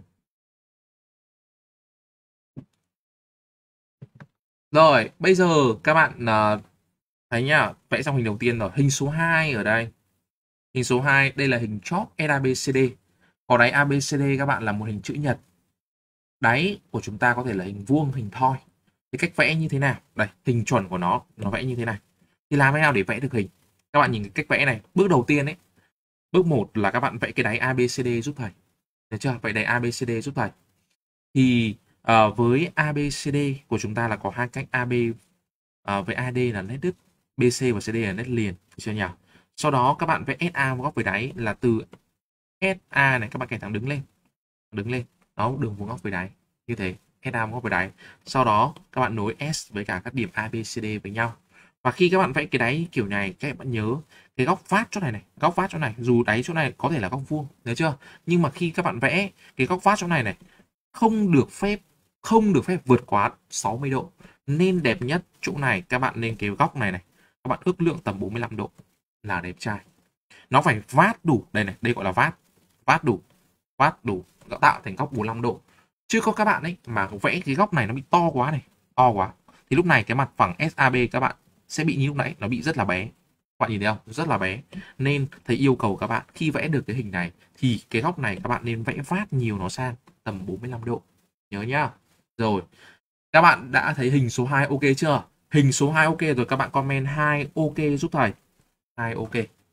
Rồi, bây giờ các bạn thấy nhá, vẽ xong hình đầu tiên rồi. Hình số 2 ở đây. Hình số 2, đây là hình chóp SABCD. Có đáy ABCD các bạn là một hình chữ nhật. Đáy của chúng ta có thể là hình vuông, hình thoi. Thì cách vẽ như thế nào? Đây, hình chuẩn của nó vẽ như thế này. Thì làm thế nào để vẽ được hình? Các bạn nhìn cái cách vẽ này. Bước đầu tiên ấy. Bước 1 là các bạn vẽ cái đáy ABCD giúp thầy. Được chưa? Vẽ đáy ABCD giúp thầy. Thì với ABCD của chúng ta là có hai cách, AB với AD là nét đứt, BC và CD là nét liền. Được chưa nhỉ? Sau đó các bạn vẽ SA vuông góc với đáy là từ SA này các bạn kẻ thẳng đứng lên. Đứng lên. Đó, đường vuông góc với đáy. Như thế. SA vuông góc với đáy. Sau đó các bạn nối S với cả các điểm ABCD với nhau. Và khi các bạn vẽ cái đáy kiểu này, các bạn nhớ cái góc vát chỗ này này, góc vát chỗ này, dù đáy chỗ này có thể là góc vuông, nhớ chưa? Nhưng mà khi các bạn vẽ cái góc vát chỗ này này, không được phép vượt quá 60 độ. Nên đẹp nhất chỗ này các bạn nên cái góc này này, các bạn ước lượng tầm 45 độ là đẹp trai. Nó phải vát đủ, đây này, đây gọi là vát đủ, tạo thành góc 45 độ. Chứ có các bạn ấy mà vẽ cái góc này nó bị to quá này, to quá, thì lúc này cái mặt phẳng SAB các bạn sẽ bị như lúc nãy, nó bị rất là bé. bạn nhìn thấy không, rất là bé. Nên thầy yêu cầu các bạn khi vẽ được cái hình này thì cái góc này các bạn nên vẽ vát nhiều nó sang tầm 45 độ, nhớ nhá. Rồi, các bạn đã thấy hình số 2 ok chưa? Hình số 2 ok rồi, các bạn comment 2 ok giúp thầy. 2 ok.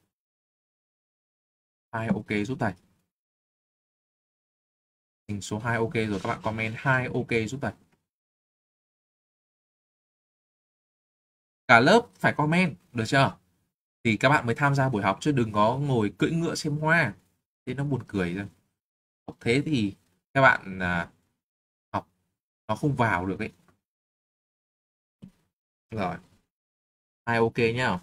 2 ok giúp thầy. Hình số 2 ok rồi, các bạn comment 2 ok giúp thầy. Cả lớp phải comment, được chưa? Thì các bạn mới tham gia buổi học, chứ đừng có ngồi cưỡi ngựa xem hoa. Thế nó buồn cười rồi. Thế thì các bạn học nó không vào được ấy. Rồi. 2 ok nhá.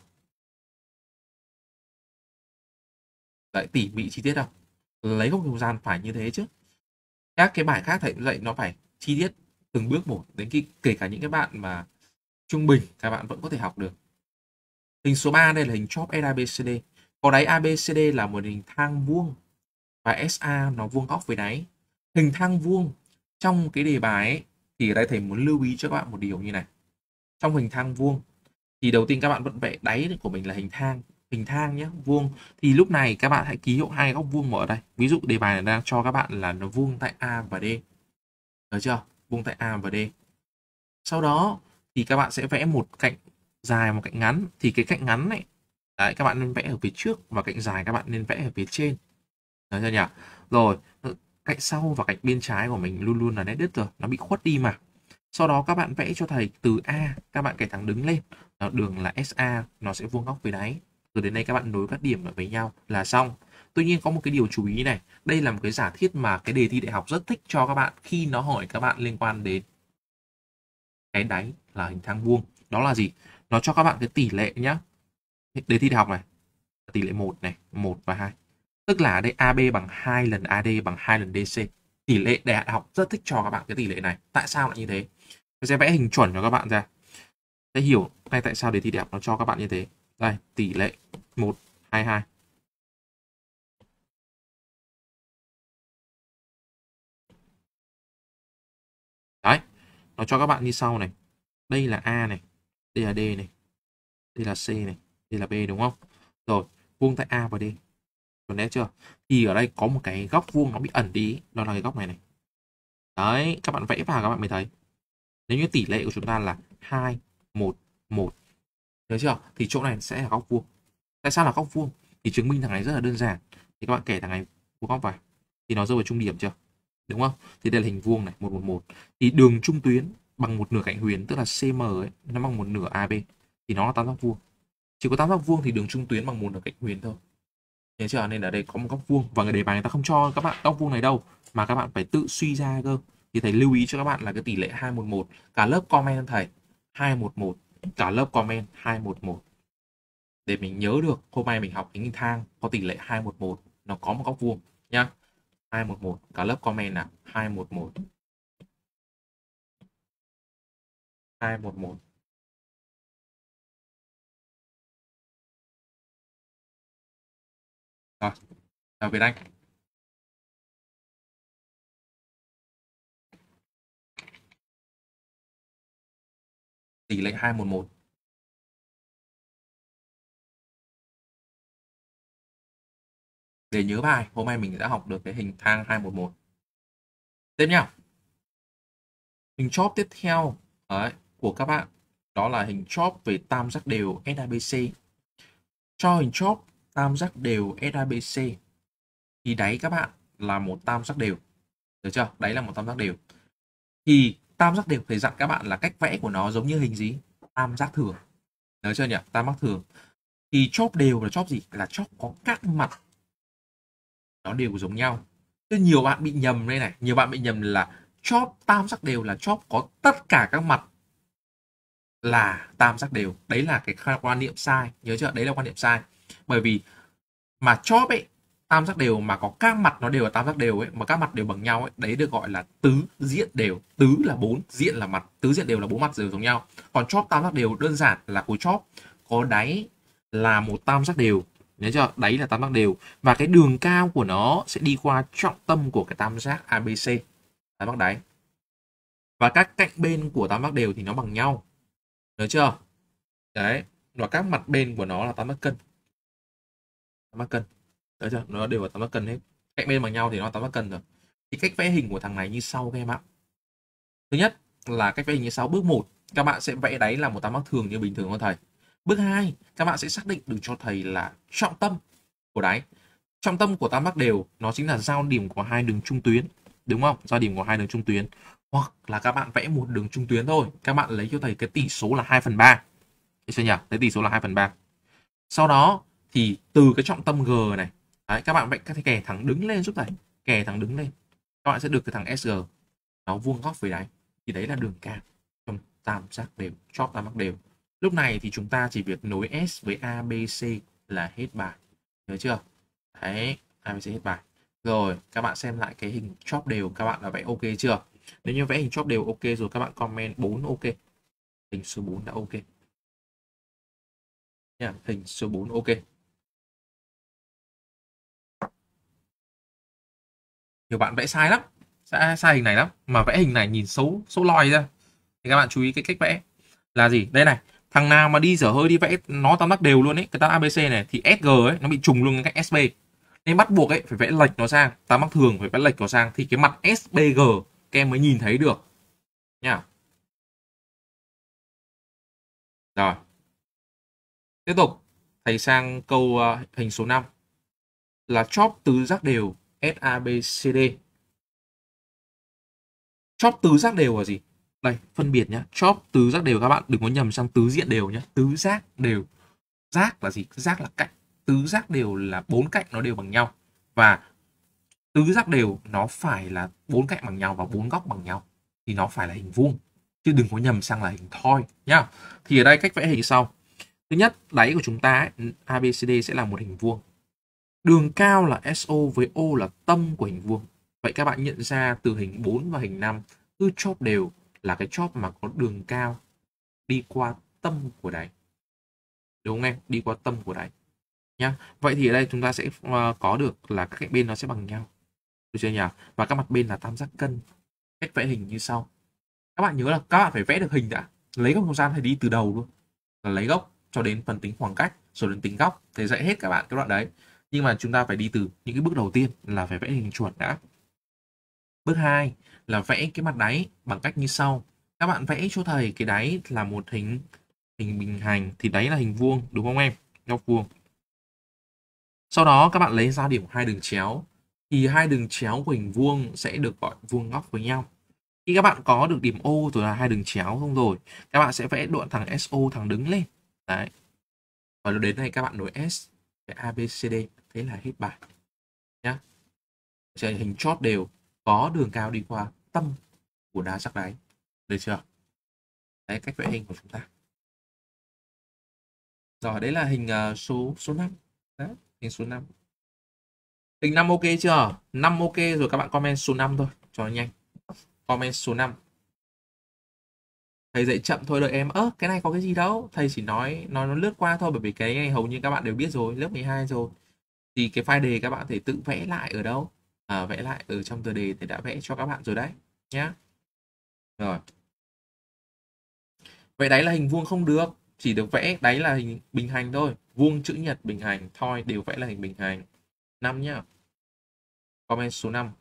Đấy, tỉ mỉ chi tiết không? Lấy góc không gian phải như thế chứ. Các cái bài khác thầy dạy nó phải chi tiết từng bước một, đến khi kể cả những cái bạn mà trung bình các bạn vẫn có thể học được. Hình số 3 đây là hình chóp SABCD. Có đáy ABCD là một hình thang vuông và SA nó vuông góc với đáy. Hình thang vuông trong cái đề bài ấy, thì ở đây thầy muốn lưu ý cho các bạn một điều như này. Trong hình thang vuông thì đầu tiên các bạn vẫn vẽ đáy của mình là hình thang nhé, vuông. Thì lúc này các bạn hãy ký hiệu hai góc vuông ở đây. Ví dụ đề bài này đang cho các bạn là nó vuông tại A và D. Được chưa? Vuông tại A và D. Sau đó thì các bạn sẽ vẽ một cạnh dài, một cạnh ngắn. Thì cái cạnh ngắn này đấy, các bạn nên vẽ ở phía trước, và cạnh dài các bạn nên vẽ ở phía trên. Được chưa nhỉ? Rồi, cạnh sau và cạnh bên trái của mình luôn luôn là nét đứt rồi, nó bị khuất đi mà. Sau đó các bạn vẽ cho thầy từ A, các bạn kẻ thẳng đứng lên. Đường là SA, nó sẽ vuông góc với đáy. Từ đến đây các bạn nối các điểm với nhau là xong. Tuy nhiên có một cái điều chú ý này. Đây là một cái giả thiết mà cái đề thi đại học rất thích cho các bạn khi nó hỏi các bạn liên quan đến cái đáy là hình thang vuông. Đó là gì? Nó cho các bạn cái tỷ lệ nhá. Đề thi đại học này, tỷ lệ 1 này, 1 và 2. Tức là đây AB bằng 2 lần AD bằng 2 lần DC. Tỷ lệ đại học rất thích cho các bạn cái tỷ lệ này. Tại sao lại như thế? Tôi sẽ vẽ hình chuẩn cho các bạn ra. Sẽ hiểu ngay tại sao đề thi đại học nó cho các bạn như thế. Đây, tỷ lệ 1, 2, 2. Đấy, nó cho các bạn như sau này. Đây là A này, đây là D này, đây là C này, đây là B đúng không? Rồi, vuông tại A và D. Chuẩn đấy chưa? Thì ở đây có một cái góc vuông nó bị ẩn đi, đó là cái góc này này. Đấy, các bạn vẽ vào các bạn mới thấy. Nếu như tỷ lệ của chúng ta là 2, 1, 1. Được chưa? Thì chỗ này sẽ là góc vuông. Tại sao là góc vuông? Thì chứng minh thằng này rất là đơn giản. Thì các bạn kể thằng này vuông góc vào. Thì nó rơi vào trung điểm chưa? Đúng không? Thì đây là hình vuông này, 1, 1, 1. Thì đường trung tuyến bằng một nửa cạnh huyền, tức là CM ấy, nó bằng một nửa AB. Thì nó là tam giác vuông. Chỉ có tam giác vuông thì đường trung tuyến bằng một nửa cạnh huyền thôi. Thế chưa? Nên ở đây có một góc vuông. Và người đề bài người ta không cho các bạn góc vuông này đâu, mà các bạn phải tự suy ra cơ. Thì thầy lưu ý cho các bạn là cái tỷ lệ 211. Cả lớp comment thầy 211. Cả lớp comment 211. Để mình nhớ được hôm nay mình học hình thang có tỷ lệ 211, nó có một góc vuông nhá. 211, cả lớp comment là 211. 211. Rồi, chào Việt Anh. Tỷ lệ 211. Để nhớ bài, hôm nay mình đã học được cái hình thang 211. Tiếp nhá. Hình chóp tiếp theo đấy, của các bạn đó là hình chóp về tam giác đều SABC. Cho hình chóp tam giác đều SABC thì đáy các bạn là một tam giác đều. Được chưa? Đáy là một tam giác đều. Thì tam giác đều thầy dặn các bạn là cách vẽ của nó giống như hình gì? Tam giác thường. Được chưa nhỉ? Tam giác thường. Thì chóp đều là chóp gì? Là chóp có các mặt nó đều giống nhau. Chứ nhiều bạn bị nhầm đây này. Nhiều bạn bị nhầm là chóp tam giác đều là chóp có tất cả các mặt là tam giác đều. Đấy là cái quan niệm sai. Nhớ chưa? Đấy là quan niệm sai. Bởi vì mà chóp ấy, tam giác đều mà có các mặt nó đều là tam giác đều ấy, mà các mặt đều bằng nhau ấy, đấy được gọi là tứ diện đều. Tứ là 4, diện là mặt. Tứ diện đều là 4 mặt đều giống nhau. Còn chóp tam giác đều đơn giản là khối chóp có đáy là một tam giác đều. Nhớ chưa? Đáy là tam giác đều. Và cái đường cao của nó sẽ đi qua trọng tâm của cái tam giác ABC, tam giác đáy. Và các cạnh bên của tam giác đều thì nó bằng nhau. Nhớ chưa? Đấy, và các mặt bên của nó là tam giác cân. Tam giác cân. Đấy chưa? Nó đều là tam giác cân hết. Cạnh bên bằng nhau thì nó là tam giác cân rồi. Thì cách vẽ hình của thằng này như sau các em ạ. Thứ nhất là cách vẽ hình như sau. Bước 1, các bạn sẽ vẽ đáy là một tam giác thường như bình thường của thầy. Bước 2, các bạn sẽ xác định được cho thầy là trọng tâm của đáy. Trọng tâm của tam giác đều nó chính là giao điểm của hai đường trung tuyến, đúng không? Giao điểm của hai đường trung tuyến. Hoặc là các bạn vẽ một đường trung tuyến thôi, các bạn lấy cho thầy cái tỷ số là 2/3. Được chưa nhỉ? Lấy tỷ số là 2/3. Sau đó thì từ cái trọng tâm G này, đấy, các bạn vẽ cái kẻ thẳng đứng lên giúp thầy. Kẻ thẳng đứng lên. Các bạn sẽ được cái thằng SG nó vuông góc với đáy. Thì đấy là đường cao trong tam giác đều, chóp tam giác đều. Lúc này thì chúng ta chỉ việc nối S với ABC là hết bài. Nhớ chưa? Đấy, ABC hết bài. Rồi, các bạn xem lại cái hình chóp đều, các bạn đã vẽ ok chưa? Nếu như vẽ hình chóp đều ok rồi, các bạn comment 4 ok. Hình số 4 đã ok. Nha, hình số 4 ok. Nhiều bạn vẽ sai lắm, sai hình này lắm, mà vẽ hình này nhìn xấu lòi ra. Thì các bạn chú ý cái cách vẽ là gì? Đây này, thằng nào mà đi dở hơi đi vẽ nó tam giác đều luôn ấy, cái tam ABC này thì SG ấy nó bị trùng luôn với cách SB. Nên bắt buộc ấy phải vẽ lệch nó sang, tam giác thường phải vẽ lệch nó sang thì cái mặt SBG các em mới nhìn thấy được nha. Rồi. Tiếp tục, thầy sang câu hình số 5 là chóp tứ giác đều SABCD. Chóp tứ giác đều là gì? Đây, phân biệt nhá. Chóp tứ giác đều các bạn đừng có nhầm sang tứ diện đều nhá. Tứ giác đều. Giác là gì? Giác là cạnh. Tứ giác đều là 4 cạnh nó đều bằng nhau. Và tứ giác đều nó phải là 4 cạnh bằng nhau và 4 góc bằng nhau. Thì nó phải là hình vuông. Chứ đừng có nhầm sang là hình thoi nhá. Thì ở đây cách vẽ hình sau. Thứ nhất, đáy của chúng ta ấy, ABCD sẽ là một hình vuông. Đường cao là SO với O là tâm của hình vuông. Vậy các bạn nhận ra từ hình 4 và hình 5, cứ chóp đều là cái chóp mà có đường cao đi qua tâm của đáy. Đúng không em? Đi qua tâm của đáy. Nhá. Vậy thì ở đây chúng ta sẽ có được là các cạnh bên nó sẽ bằng nhau. Được chưa nhỉ? Và các mặt bên là tam giác cân. Cách vẽ hình như sau. Các bạn nhớ là các bạn phải vẽ được hình đã. Lấy góc không gian thì đi từ đầu luôn. Là lấy góc cho đến phần tính khoảng cách, rồi đến tính góc. Thầy dạy hết các bạn cái đoạn đấy. Nhưng mà chúng ta phải đi từ những cái bước đầu tiên là phải vẽ hình chuẩn đã. Bước 2 là vẽ cái mặt đáy bằng cách như sau. Các bạn vẽ cho thầy cái đáy là một hình bình hành thì đáy là hình vuông, đúng không em? Góc vuông. Sau đó các bạn lấy giao điểm hai đường chéo thì hai đường chéo của hình vuông sẽ được gọi vuông góc với nhau. Khi các bạn có được điểm O rồi là hai đường chéo không rồi, các bạn sẽ vẽ đoạn thẳng SO thẳng đứng lên. Đấy. Và đến đây các bạn nối S với ABCD, thế là hết bài. Nhá. Hình chót đều có đường cao đi qua tâm của đa giác đáy. Được chưa? Đấy, cách vẽ hình của chúng ta. Rồi, đấy là hình số 5. Đấy, hình số 5. Hình 5 ok chưa? 5 ok rồi các bạn comment số 5 thôi, cho nó nhanh. Comment số 5. Thầy dạy chậm thôi đợi em. Cái này có cái gì đâu. Thầy chỉ nói nó lướt qua thôi, bởi vì cái này hầu như các bạn đều biết rồi, lớp 12 rồi. Thì cái file đề các bạn thể tự vẽ lại ở đâu? Vẽ lại ở trong tờ đề thì đã vẽ cho các bạn rồi đấy nhá. Rồi. Vậy đáy là hình vuông không được, chỉ được vẽ đáy là hình bình hành thôi. Vuông, chữ nhật, bình hành, thoi đều vẽ là hình bình hành. 5 nhá. Comment số 5.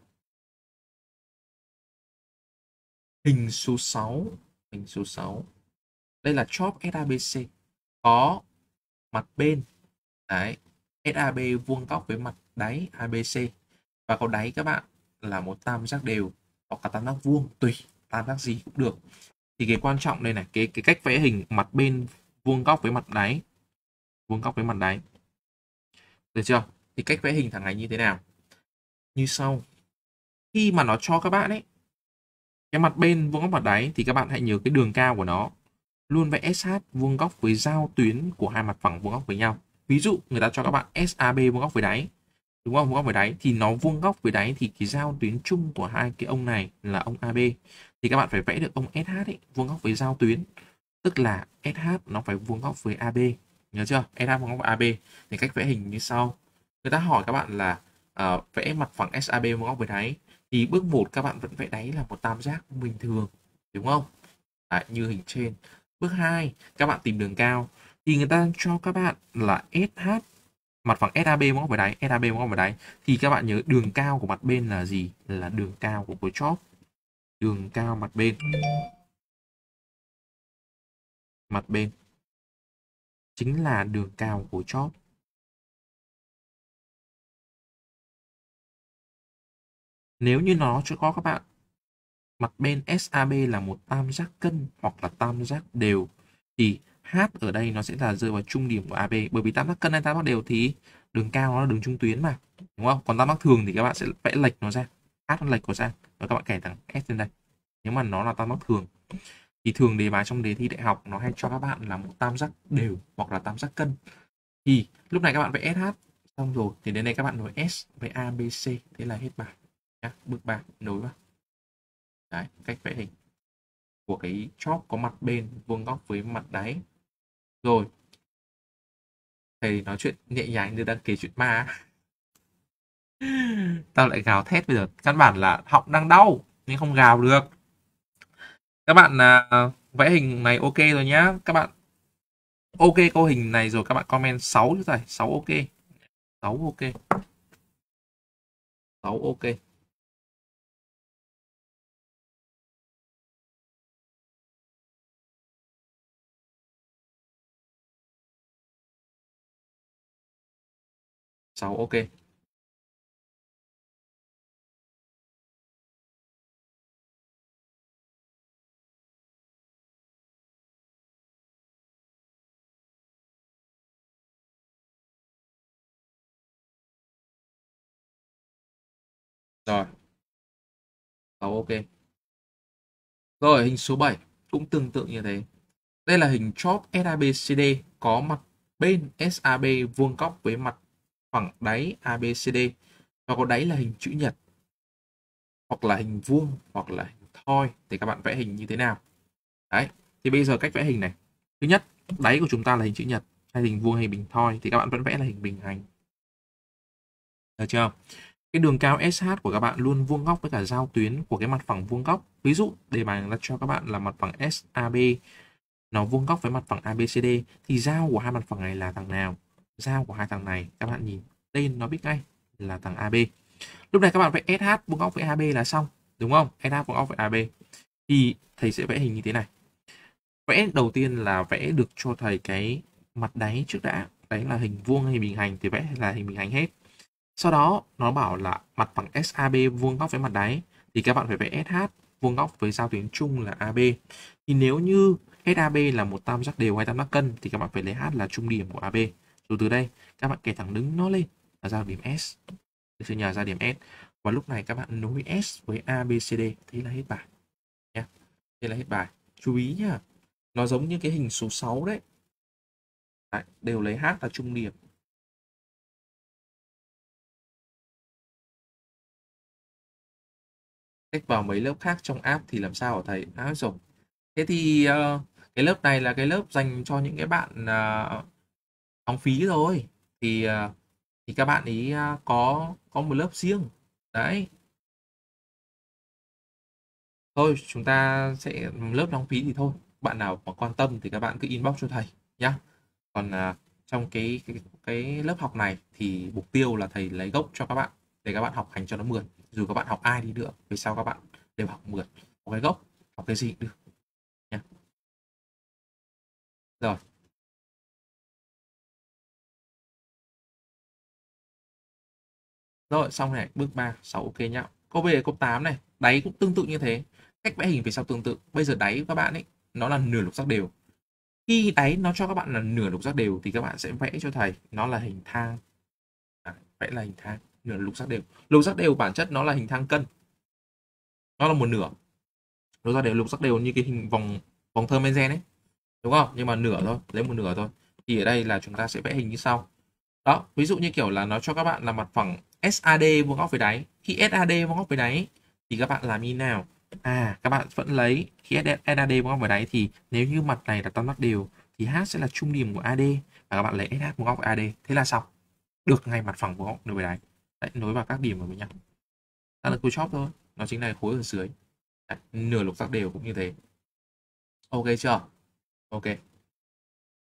Hình số 6. Hình số 6. Đây là chóp SABC. Có mặt bên. Đấy. SAB vuông góc với mặt đáy ABC. Và có đáy các bạn là một tam giác đều. Hoặc là tam giác vuông. Tùy. Tam giác gì cũng được. Thì cái quan trọng đây này. Cái cách vẽ hình mặt bên vuông góc với mặt đáy. Vuông góc với mặt đáy. Được chưa? Thì cách vẽ hình thằng này như thế nào? Như sau. Khi mà nó cho các bạn ấy cái mặt bên vuông góc mặt đáy thì các bạn hãy nhớ cái đường cao của nó luôn vẽ SH vuông góc với giao tuyến của hai mặt phẳng vuông góc với nhau. Ví dụ người ta cho các bạn SAB vuông góc với đáy, đúng không? Vuông góc với đáy thì nó vuông góc với đáy thì cái giao tuyến chung của hai cái ông này là ông AB. Thì các bạn phải vẽ được ông SH ấy vuông góc với giao tuyến, tức là SH nó phải vuông góc với AB. Nhớ chưa? SH vuông góc với AB. Thì cách vẽ hình như sau. Người ta hỏi các bạn là vẽ mặt phẳng SAB vuông góc với đáy. Thì bước 1 các bạn vẫn vẽ đáy là một tam giác bình thường, đúng không? Đấy, như hình trên. Bước 2 các bạn tìm đường cao. thì người ta cho các bạn là SH mặt phẳng SAB vuông góc với đáy, SAB vuông góc với đáy, thì các bạn nhớ đường cao của mặt bên là gì? Là đường cao của khối chóp. Đường cao mặt bên chính là đường cao của chóp. Nếu như nó cho có các bạn mặt bên SAB là một tam giác cân hoặc là tam giác đều thì H ở đây nó sẽ là rơi vào trung điểm của AB, bởi vì tam giác cân hay tam giác đều thì đường cao nó là đường trung tuyến mà, đúng không? Còn tam giác thường thì các bạn sẽ vẽ lệch nó ra, H nó lệch nó ra và các bạn kẻ thằng S lên đây. Nếu mà nó là tam giác thường thì thường đề bài trong đề thi đại học nó hay cho các bạn là một tam giác đều hoặc là tam giác cân. Thì lúc này các bạn vẽ SH xong rồi thì đến đây các bạn nối S với ABC, thế là hết bài nhá. Bước 3 nối vào. Đấy, cách vẽ hình của cái chóp có mặt bên vuông góc với mặt đáy. Rồi thầy nói chuyện nhẹ nhàng như đang kể chuyện ma. Tao lại gào thét bây giờ, căn bản là họng đang đau nhưng không gào được. Các bạn vẽ hình này ok rồi nhá. Các bạn ok câu hình này rồi các bạn comment 6 chứ thầy. 6 ok. 6 ok. 6 ok. Sáu ok. Rồi. 6 ok. Rồi hình số 7 cũng tương tự như thế. Đây là hình chóp SABCD có mặt bên SAB vuông góc với mặt phẳng đáy ABCD và có đáy là hình chữ nhật hoặc là hình vuông hoặc là hình thoi, thì các bạn vẽ hình như thế nào? Đấy, thì bây giờ cách vẽ hình này. Thứ nhất, đáy của chúng ta là hình chữ nhật hay hình vuông hay bình thoi thì các bạn vẫn vẽ là hình bình hành. Được chưa? Cái đường cao SH của các bạn luôn vuông góc với cả giao tuyến của cái mặt phẳng vuông góc. Ví dụ đề bài nó cho các bạn là mặt phẳng SAB nó vuông góc với mặt phẳng ABCD thì giao của hai mặt phẳng này là thằng nào? Giao của hai thằng này các bạn nhìn tên nó biết ngay là thằng AB. Lúc này các bạn vẽ SH vuông góc với AB là xong, đúng không? SH vuông góc với AB thì thầy sẽ vẽ hình như thế này. Vẽ đầu tiên là vẽ được cho thầy cái mặt đáy trước đã. Đấy là hình vuông hay bình hành thì vẽ là hình bình hành hết. Sau đó nó bảo là mặt phẳng SAB vuông góc với mặt đáy thì các bạn phải vẽ SH vuông góc với giao tuyến chung là AB. Thì nếu như SAB là một tam giác đều hay tam giác cân thì các bạn phải lấy H là trung điểm của AB. Rồi từ đây các bạn kẻ thẳng đứng nó lên là ra điểm S. Được chưa nhờ, ra điểm S. Và lúc này các bạn nối S với ABCD, thế là hết bài nhé. Thế là hết bài. Chú ý nhá. Nó giống như cái hình số 6 đấy. Đấy, đều lấy H là trung điểm. Cách vào mấy lớp khác trong app thì làm sao hả thầy? Rồi. Thế thì cái lớp này là cái lớp dành cho những cái bạn đóng phí rồi. Thì các bạn ấy có một lớp riêng. Đấy. Thôi chúng ta sẽ lớp đóng phí thì thôi. Bạn nào mà quan tâm thì các bạn cứ inbox cho thầy nhá. Còn trong cái lớp học này thì mục tiêu là thầy lấy gốc cho các bạn để các bạn học hành cho nó mượt. Dù các bạn học ai đi nữa, về sau các bạn đều học mượt. Có cái gốc, học cái gì cũng được nhá. Rồi. Rồi xong này, bước 3, 6 ok nhá. Câu về câu 8 này, đáy cũng tương tự như thế. Cách vẽ hình về sau tương tự. Bây giờ đáy của các bạn ấy nó là nửa lục giác đều. Khi đáy nó cho các bạn là nửa lục giác đều thì các bạn sẽ vẽ cho thầy nó là hình thang. Vẽ là hình thang, nửa lục giác đều. Lục giác đều bản chất nó là hình thang cân. Nó là một nửa. Lục giác đều, lục giác đều như cái hình vòng thơ Menzen ấy. Đúng không? Nhưng mà nửa thôi, lấy một nửa thôi. Thì ở đây là chúng ta sẽ vẽ hình như sau. Đó, ví dụ như kiểu là nó cho các bạn là mặt phẳng SAD vuông góc với đáy. Khi SAD vuông góc với đáy thì các bạn làm như nào? Các bạn vẫn lấy khi SAD vuông góc với đáy thì nếu như mặt này là tam giác đều thì H sẽ là trung điểm của AD và các bạn lấy SH vuông góc với AD. Thế là xong. Được ngay mặt phẳng vuông góc với đáy. Đấy, nối vào các điểm với nhau. Đó là khối chóp thôi. Nó chính là khối ở dưới. Đấy, nửa lục giác đều cũng như thế. Ok chưa? Ok.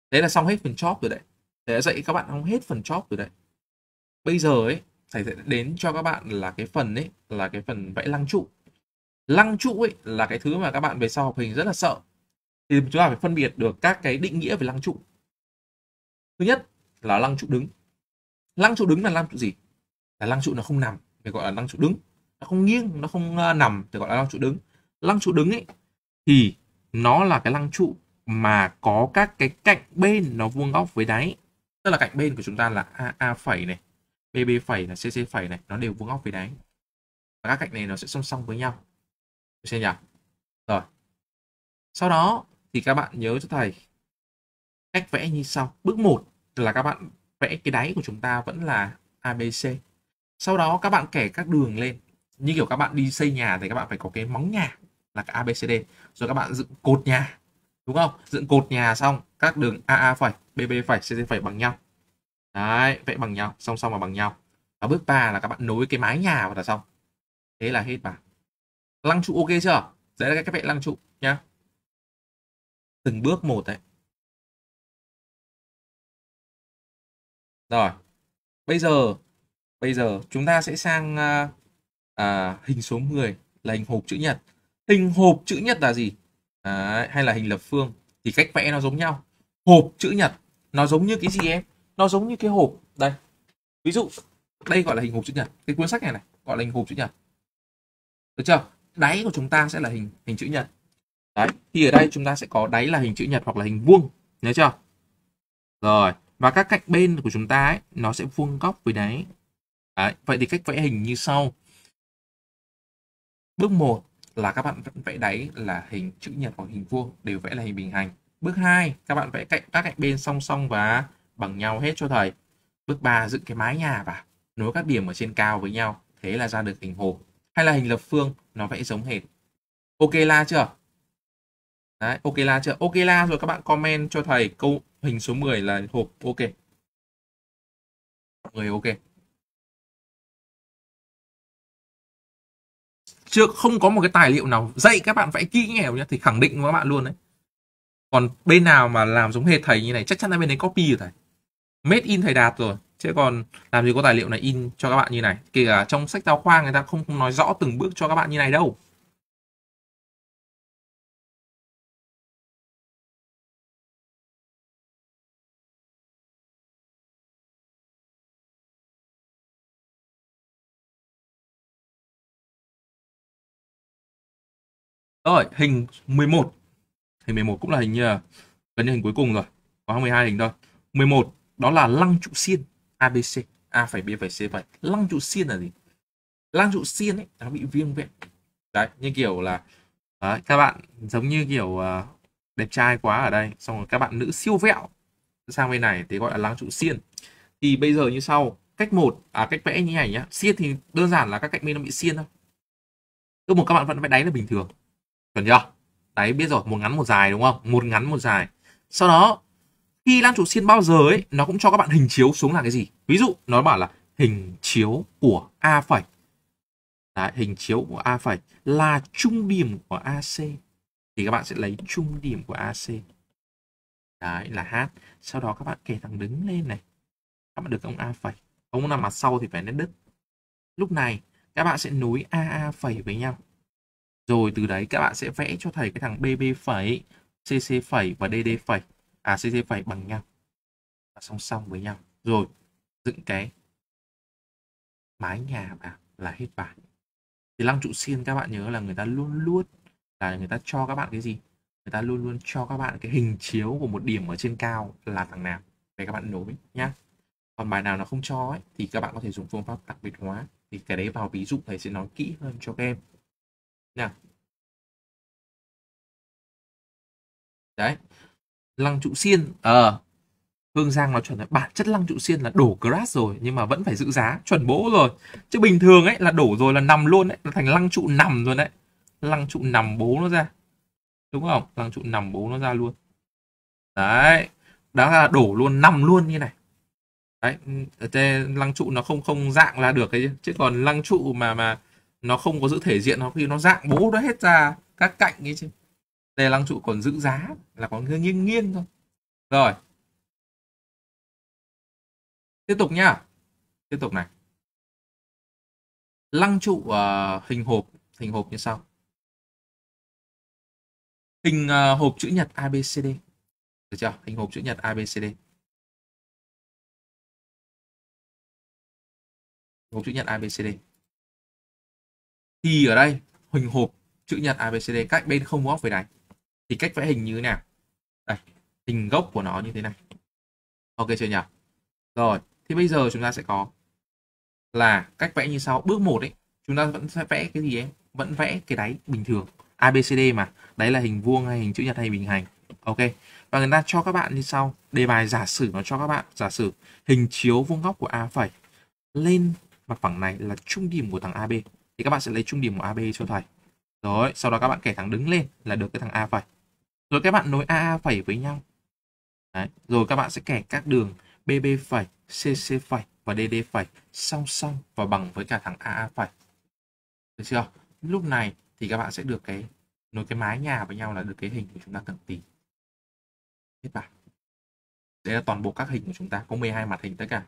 Đấy là xong hết phần chóp rồi đấy. Thế đã dạy các bạn xong hết phần chóp rồi đấy. Bây giờ ấy thầy sẽ đến cho các bạn là cái phần ấy, là cái phần vẽ lăng trụ. Lăng trụ ấy là cái thứ mà các bạn về sau học hình rất là sợ. Thì chúng ta phải phân biệt được các cái định nghĩa về lăng trụ. Thứ nhất là lăng trụ đứng. Lăng trụ đứng là lăng trụ gì? Là lăng trụ nó không nằm, phải gọi là lăng trụ đứng. Nó không nghiêng, nó không nằm, thì gọi là lăng trụ đứng. Lăng trụ đứng ấy thì nó là cái lăng trụ mà có các cái cạnh bên nó vuông góc với đáy. Tức là cạnh bên của chúng ta là A phẩy này, BB phẩy là CC phẩy này, nó đều vuông góc với đáy. Và các cạnh này nó sẽ song song với nhau. Xem nhỉ? Rồi. Sau đó thì các bạn nhớ cho thầy cách vẽ như sau. Bước 1 là các bạn vẽ cái đáy của chúng ta vẫn là ABC. Sau đó các bạn kẻ các đường lên. Như kiểu các bạn đi xây nhà thì các bạn phải có cái móng nhà là cái ABCD. Rồi các bạn dựng cột nhà. Đúng không? Dựng cột nhà xong các đường AA phẩy, BB phẩy, CC phẩy bằng nhau. Đấy, vẽ bằng nhau, song song và bằng nhau. Và bước 3 là các bạn nối cái mái nhà vào là xong. Thế là hết bài. Lăng trụ ok chưa? Đấy là cách vẽ lăng trụ nhá. Từng bước một đấy. Rồi. Bây giờ chúng ta sẽ sang hình số 10 là hình hộp chữ nhật. Hình hộp chữ nhật là gì? Đấy, hay là hình lập phương thì cách vẽ nó giống nhau. Hộp chữ nhật nó giống như cái gì em? Nó giống như cái hộp đây. Ví dụ đây gọi là hình hộp chữ nhật. Cái cuốn sách này gọi là hình hộp chữ nhật. Được chưa? Đáy của chúng ta sẽ là hình chữ nhật. Đấy, thì ở đây chúng ta sẽ có đáy là hình chữ nhật hoặc là hình vuông, nhớ chưa? Rồi, và các cạnh bên của chúng ta ấy, nó sẽ vuông góc với đáy. Đấy, vậy thì cách vẽ hình như sau. Bước 1 là các bạn vẫn vẽ đáy là hình chữ nhật hoặc hình vuông, đều vẽ là hình bình hành. Bước 2, các bạn vẽ các cạnh bên song song và bằng nhau hết cho thầy. Bước 3, dựng cái mái nhà vào, nối các điểm ở trên cao với nhau, thế là ra được hình hộp. Hay là hình lập phương, nó vẽ giống hệt. Ok la chưa? Đấy, ok la chưa? Ok la rồi các bạn comment cho thầy câu hình số 10 là hộp. Ok. 10 ok. Chưa, không có một cái tài liệu nào dạy các bạn vẽ kỹ nghèo nhá, thì khẳng định với các bạn luôn đấy. Còn bên nào mà làm giống hệt thầy như này chắc chắn là bên đấy copy rồi thầy. Made in thầy Đạt rồi. Chứ còn làm gì có tài liệu này in cho các bạn như này. Kể cả trong sách giáo khoa người ta không nói rõ từng bước cho các bạn như này đâu. Rồi, hình 11. Hình 11 cũng là hình gần như hình cuối cùng rồi. Có 12 hình thôi. 11 đó là lăng trụ xiên ABC. A phẩy B phẩy C phẩy. Lăng trụ xiên là gì? Lăng trụ xiên ấy nó bị viêng vẹn. Đấy, như kiểu là đấy, các bạn giống như kiểu đẹp trai quá ở đây, xong rồi các bạn nữ siêu vẹo sang bên này thì gọi là lăng trụ xiên. Thì bây giờ như sau, cách cách vẽ như này nhá. Xiên thì đơn giản là các cạnh bên nó bị xiên thôi. Bước 1 các bạn vẫn vẽ đáy là bình thường. Chuẩn chưa? Đấy, biết rồi, một ngắn một dài đúng không? Một ngắn một dài. Sau đó khi lăng trụ xiên bao giờ ấy nó cũng cho các bạn hình chiếu xuống là cái gì? Ví dụ nó bảo là hình chiếu của A phẩy. Đấy, hình chiếu của A phẩy là trung điểm của AC. Thì các bạn sẽ lấy trung điểm của AC. Đấy là H. Sau đó các bạn kẻ thẳng đứng lên này. Các bạn được ông A phẩy. Ông nằm mặt sau thì phải nét đứt. Lúc này các bạn sẽ nối AA phẩy với nhau. Rồi từ đấy các bạn sẽ vẽ cho thầy cái thằng BB phẩy, CC phẩy và DD phẩy. CC phẩy bằng nhau. Và song song với nhau. Rồi dựng cái mái nhà vào là hết bài. Thì lăng trụ xiên các bạn nhớ là người ta luôn luôn là người ta cho các bạn cái gì? Người ta luôn luôn cho các bạn cái hình chiếu của một điểm ở trên cao là thằng nào để các bạn nối nhá. Còn bài nào nó không cho ấy thì các bạn có thể dùng phương pháp đặc biệt hóa. Thì cái đấy vào ví dụ thầy sẽ nói kỹ hơn cho các em nha. Đấy, lăng trụ xiên Hương Giang nói chuẩn là bản chất lăng trụ xiên là đổ crash rồi nhưng mà vẫn phải giữ giá, chuẩn bố rồi. Chứ bình thường ấy là đổ rồi là nằm luôn đấy, là thành lăng trụ nằm rồi đấy. Lăng trụ nằm bố nó ra. Đúng không? Lăng trụ nằm bố nó ra luôn. Đấy, đáng là đổ luôn, nằm luôn như này. Đấy, ở trên lăng trụ nó không dạng là được cái chứ còn lăng trụ mà nó không có giữ thể diện, nó khi nó dạng bố nó hết ra các cạnh ấy chứ. Đây là lăng trụ còn giữ giá là có nghiêng nghiêng thôi. Rồi, Tiếp tục nhá. Tiếp tục này. Lăng trụ hình hộp như sau. Hình hộp chữ nhật ABCD. Được chưa? Hình hộp chữ nhật ABCD. Hộp chữ nhật ABCD. Thì ở đây hình hộp chữ nhật ABCD, cách bên không góc với đáy. Thì cách vẽ hình như thế nào? Đây, hình gốc của nó như thế này. Ok chưa nhỉ? Rồi, thì bây giờ chúng ta sẽ có là cách vẽ như sau. Bước 1 ấy, chúng ta vẫn sẽ vẽ cái gì ấy? Vẫn vẽ cái đáy bình thường. ABCD mà, đấy là hình vuông hay hình chữ nhật hay bình hành. Ok. Và người ta cho các bạn như sau. Đề bài giả sử nó cho các bạn, giả sử hình chiếu vuông góc của A phẩy lên mặt phẳng này là trung điểm của thằng AB. Thì các bạn sẽ lấy trung điểm của AB cho thầy. Rồi, sau đó các bạn kẻ thẳng đứng lên là được cái thằng A phẩy. Rồi các bạn nối AA phẩy với nhau. Đấy. Rồi các bạn sẽ kẻ các đường BB phẩy, CC phẩy và DD phẩy song song và bằng với cả thằng AA phẩy. Được chưa? Lúc này thì các bạn sẽ được cái nối cái mái nhà với nhau là được cái hình của chúng ta cần tìm. Hết bài. Đây là toàn bộ các hình của chúng ta, có 12 mặt hình tất cả.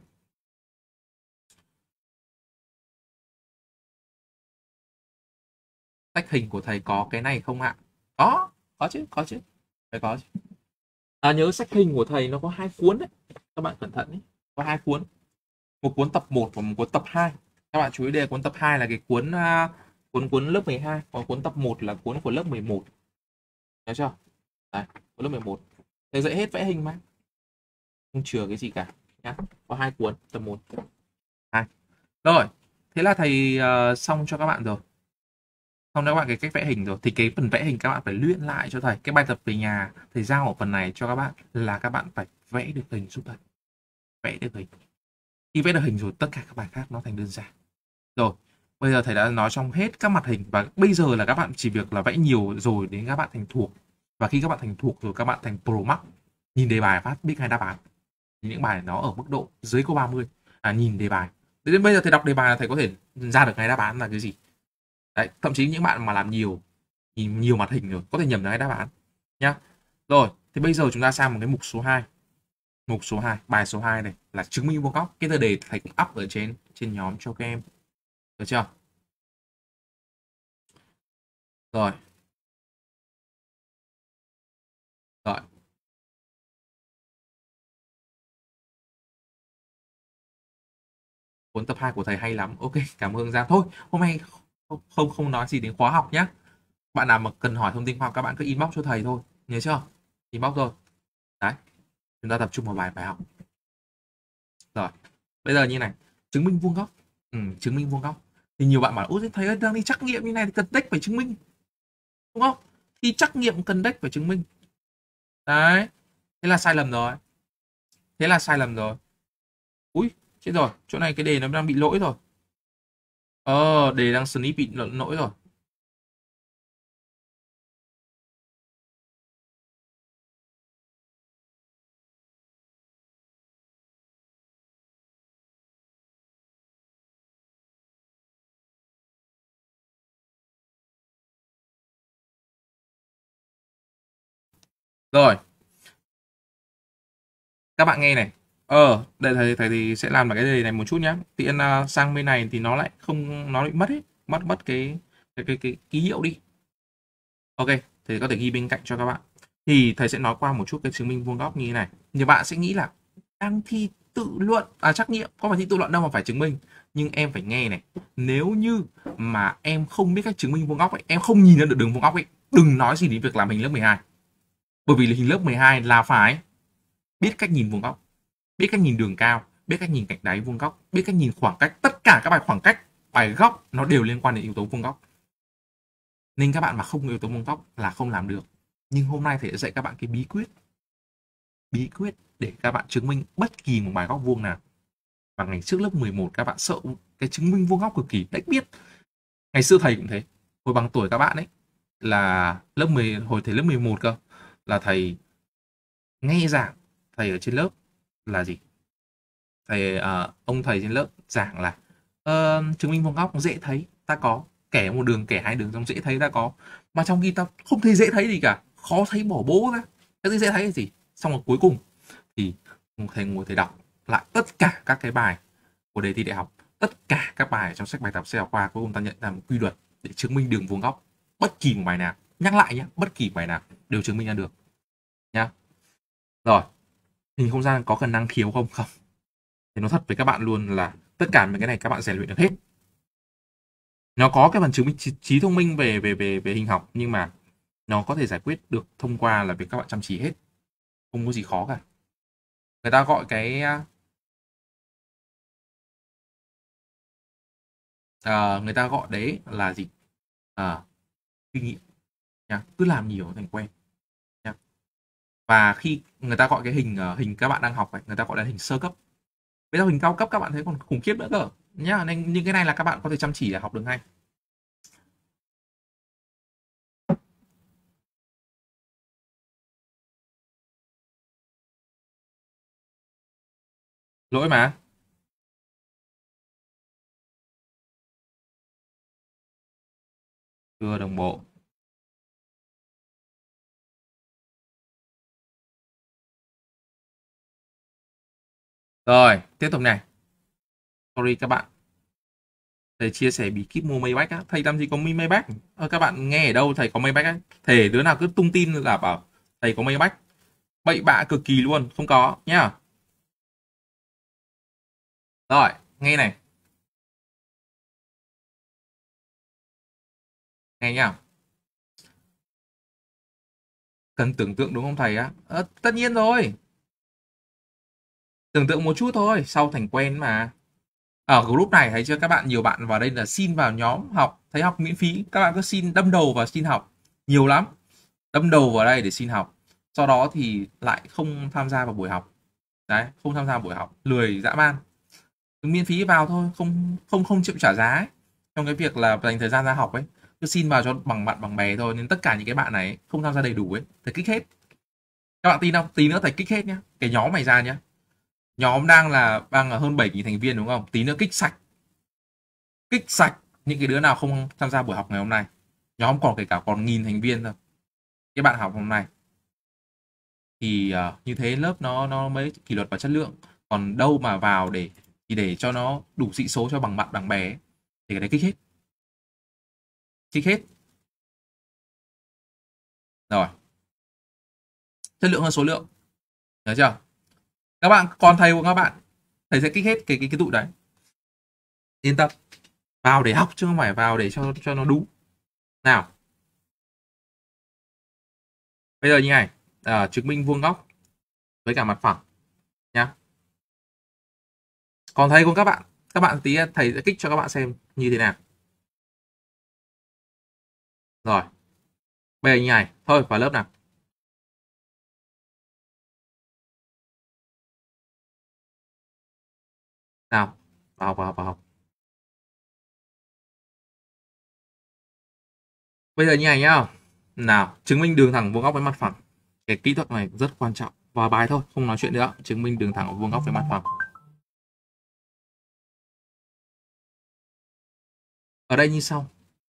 Tách hình của thầy có cái này không ạ? Có chứ. Phải có chứ. Nhớ sách hình của thầy nó có 2 cuốn đấy. Các bạn cẩn thận đấy. Có 2 cuốn. Một cuốn tập 1 và một cuốn tập 2. Các bạn chú ý đây, cuốn tập 2 là cái cuốn lớp 12, còn cuốn tập 1 là cuốn của lớp 11. Thấy chưa? Đấy, cuốn lớp 11. Thầy dạy hết vẽ hình mà. Không chừa cái gì cả nhá. Có 2 cuốn, tập 1, 2. Rồi, thế là thầy xong cho các bạn rồi. Xong cho các bạn cái cách vẽ hình rồi. Thì cái phần vẽ hình các bạn phải luyện lại cho thầy. Cái bài tập về nhà thầy giao ở phần này cho các bạn là các bạn phải vẽ được hình giúp thầy. Vẽ được hình. Khi vẽ được hình rồi tất cả các bài khác nó thành đơn giản. Rồi, bây giờ thầy đã nói xong hết các mặt hình và bây giờ là các bạn chỉ việc là vẽ nhiều rồi đến các bạn thành thuộc. Và khi các bạn thành thuộc rồi các bạn thành pro max. Nhìn đề bài phát biết ngay đáp án. Những bài nó ở mức độ dưới câu 30. Nhìn đề bài. Đến bây giờ thầy đọc đề bài là thầy có thể ra được ngay đáp án là cái gì. Đấy, thậm chí những bạn mà làm nhìn nhiều mặt hình rồi có thể nhầm được ngay đáp án nhá. Rồi, thì bây giờ chúng ta sang một cái mục số 2. Mục số 2, bài số 2 này là chứng minh vuông góc. Cái tờ đề thầy cũng up ở trên nhóm cho các em. Được chưa? Rồi. Rồi. Cuốn tập 2 của thầy hay lắm. Ok, cảm ơn Giang. Thôi, hôm nay không nói gì đến khóa học nhá. Bạn nào mà cần hỏi thông tin khoa học các bạn cứ inbox cho thầy thôi. Nhớ chưa? Inbox rồi. Đấy. Chúng ta tập trung vào bài học. Rồi. Bây giờ như này, chứng minh vuông góc. Chứng minh vuông góc. Thì nhiều bạn bảo ôi thầy ơi đang đi trắc nghiệm như này thì cần deck phải chứng minh. Đúng không? Thì trắc nghiệm cần deck phải chứng minh. Đấy. Thế là sai lầm rồi. Ui, chết rồi, chỗ này cái đề nó đang bị lỗi rồi. Đề đang snip bị lỗi rồi. Rồi. Các bạn nghe này. Đây thầy thì sẽ làm cái đề này một chút nhá. Tiện sang bên này thì nó lại không, nó bị mất hết, mất cái ký hiệu đi. Ok, thầy có thể ghi bên cạnh cho các bạn. Thì thầy sẽ nói qua một chút cái chứng minh vuông góc như thế này. Nhiều bạn sẽ nghĩ là đang thi tự luận, trắc nghiệm, có phải thi tự luận đâu mà phải chứng minh. Nhưng em phải nghe này, nếu như mà em không biết cách chứng minh vuông góc ấy, em không nhìn ra được đường vuông góc ấy, đừng nói gì đến việc làm hình lớp 12. Bởi vì hình lớp 12 là phải biết cách nhìn vuông góc, biết cách nhìn đường cao, biết cách nhìn cạnh đáy vuông góc, biết cách nhìn khoảng cách. Tất cả các bài khoảng cách, bài góc nó đều liên quan đến yếu tố vuông góc. Nên các bạn mà không có yếu tố vuông góc là không làm được. Nhưng hôm nay thầy sẽ dạy các bạn cái bí quyết để các bạn chứng minh bất kỳ một bài góc vuông nào. Và ngày trước lớp 11 các bạn sợ cái chứng minh vuông góc cực kỳ đếch biết. Ngày xưa thầy cũng thế. Hồi bằng tuổi các bạn ấy là hồi thầy lớp 11 cơ, là thầy nghe giảng, thầy ở trên lớp là gì? Ông thầy trên lớp giảng là chứng minh vuông góc dễ thấy, ta có kẻ một đường kẻ hai đường trong dễ thấy ta có, mà trong khi ta không thấy dễ thấy gì cả, khó thấy bỏ bố ra. Cái gì dễ thấy là gì? Xong rồi cuối cùng thì thầy ngồi thầy đọc lại tất cả các cái bài của đề thi đại học, tất cả các bài trong sách bài tập sách giáo khoa, cuối cùng ta nhận ra một quy luật để chứng minh đường vuông góc bất kỳ một bài nào. Nhắc lại nhé, bất kỳ bài nào đều chứng minh ra được nhá. Rồi, hình không gian có khả năng khiếu không? Không. Thì nó thật với các bạn luôn là tất cả mấy cái này các bạn rèn luyện được hết. Nó có cái phần chứng minh trí thông minh về hình học, nhưng mà nó có thể giải quyết được thông qua là việc các bạn chăm chỉ hết, không có gì khó cả. Người ta gọi cái người ta gọi đấy là gì? Kinh nghiệm nha. Cứ làm nhiều thành quen nha. Và khi người ta gọi cái hình các bạn đang học này, người ta gọi là hình sơ cấp. Bây giờ hình cao cấp các bạn thấy còn khủng khiếp nữa cơ nhá. Nên những cái này là các bạn có thể chăm chỉ để học được ngay. Lỗi mà. Chưa đồng bộ. Rồi, tiếp tục này. Sorry các bạn. Thầy chia sẻ bí kíp mua Maybach á. Thầy làm gì có Maybach? Các bạn nghe ở đâu thầy có Maybach á? Thầy đứa nào cứ tung tin là bảo thầy có Maybach. Bậy bạ cực kỳ luôn, không có nhá. Rồi, nghe này. Nghe nhá. Cần tưởng tượng đúng không thầy á? Tất nhiên rồi. Tưởng tượng một chút thôi, sau thành quen mà. Ở group này thấy chưa, các bạn nhiều bạn vào đây là xin vào nhóm học, thấy học miễn phí, các bạn cứ xin đâm đầu vào xin học, nhiều lắm. Đâm đầu vào đây để xin học. Sau đó thì lại không tham gia vào buổi học. Đấy, không tham gia buổi học, lười dã man. Miễn phí vào thôi, không chịu trả giá ấy. Trong cái việc là dành thời gian ra học ấy, cứ xin vào cho bằng bạn bằng bè thôi, nên tất cả những cái bạn này không tham gia đầy đủ ấy, thầy kích hết. Các bạn tin không? Tí nữa thầy kích hết nhá. Cái nhóm này ra nhá. Nhóm đang là hơn 7.000 thành viên đúng không? Tí nữa kích sạch. Kích sạch những cái đứa nào không tham gia buổi học ngày hôm nay. Nhóm còn kể cả còn 1.000 thành viên thôi. Cái bạn học hôm nay. Thì như thế lớp nó mới kỷ luật và chất lượng. Còn đâu mà vào để cho nó đủ sĩ số cho bằng bạn bằng bè ấy, thì cái đấy kích hết. Kích hết. Rồi. Chất lượng hơn số lượng. Nhớ chưa? Các bạn còn thầy của các bạn, thầy sẽ kích hết cái tụi đấy. Yên tâm. Vào để học chứ không phải vào để cho nó đúng. Nào. Bây giờ như này, chứng minh vuông góc với cả mặt phẳng nhá. Còn thầy của các bạn tí thầy sẽ kích cho các bạn xem như thế nào. Rồi. Bây giờ như này, thôi vào lớp nào. Nào, vào học. Bây giờ như này nhá. Nào, chứng minh đường thẳng vuông góc với mặt phẳng. Cái kỹ thuật này rất quan trọng. Vào bài thôi, không nói chuyện nữa. Chứng minh đường thẳng vuông góc với mặt phẳng. Ở đây như sau.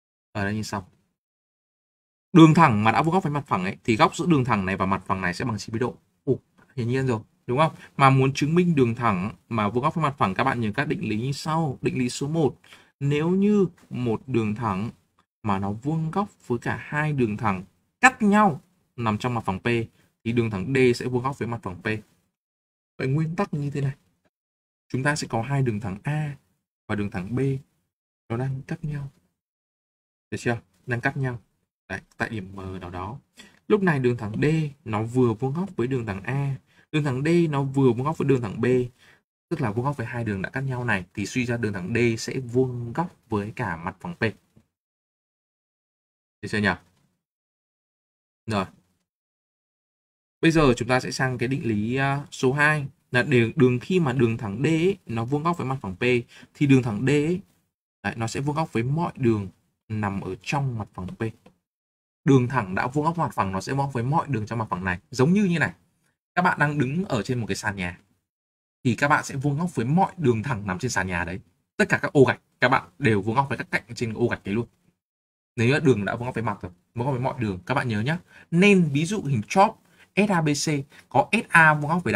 Đường thẳng mà đã vuông góc với mặt phẳng ấy thì góc giữa đường thẳng này và mặt phẳng này sẽ bằng 90 độ. Hiển nhiên rồi, đúng không? Mà muốn chứng minh đường thẳng mà vuông góc với mặt phẳng, các bạn nhớ các định lý như sau. Định lý số 1, nếu như một đường thẳng mà nó vuông góc với cả hai đường thẳng cắt nhau nằm trong mặt phẳng P thì đường thẳng D sẽ vuông góc với mặt phẳng P. Vậy nguyên tắc như thế này. Chúng ta sẽ có hai đường thẳng A và đường thẳng B nó đang cắt nhau. Được chưa? Đang cắt nhau. Đấy, tại điểm M nào đó. Lúc này đường thẳng D nó vừa vuông góc với đường thẳng A, đường thẳng D nó vừa vuông góc với đường thẳng B, tức là vuông góc với hai đường đã cắt nhau này, thì suy ra đường thẳng D sẽ vuông góc với cả mặt phẳng P. Được chưa nhỉ? Rồi. Bây giờ chúng ta sẽ sang cái định lý số 2 là đường khi mà đường thẳng D ấy, nó vuông góc với mặt phẳng P thì đường thẳng D ấy, đấy, nó sẽ vuông góc với mọi đường nằm ở trong mặt phẳng P. Đường thẳng đã vuông góc mặt phẳng nó sẽ vuông góc với mọi đường trong mặt phẳng này. Giống như này. Các bạn đang đứng ở trên một cái sàn nhà thì các bạn sẽ vuông góc với mọi đường thẳng nằm trên sàn nhà đấy. Tất cả các ô gạch các bạn đều vuông góc với các cạnh trên ô gạch đấy luôn. Nếu như đường đã vuông góc với mặt rồi, vuông góc với mọi đường, các bạn nhớ nhé. Nên ví dụ hình chóp SABC có SA vuông góc với đáy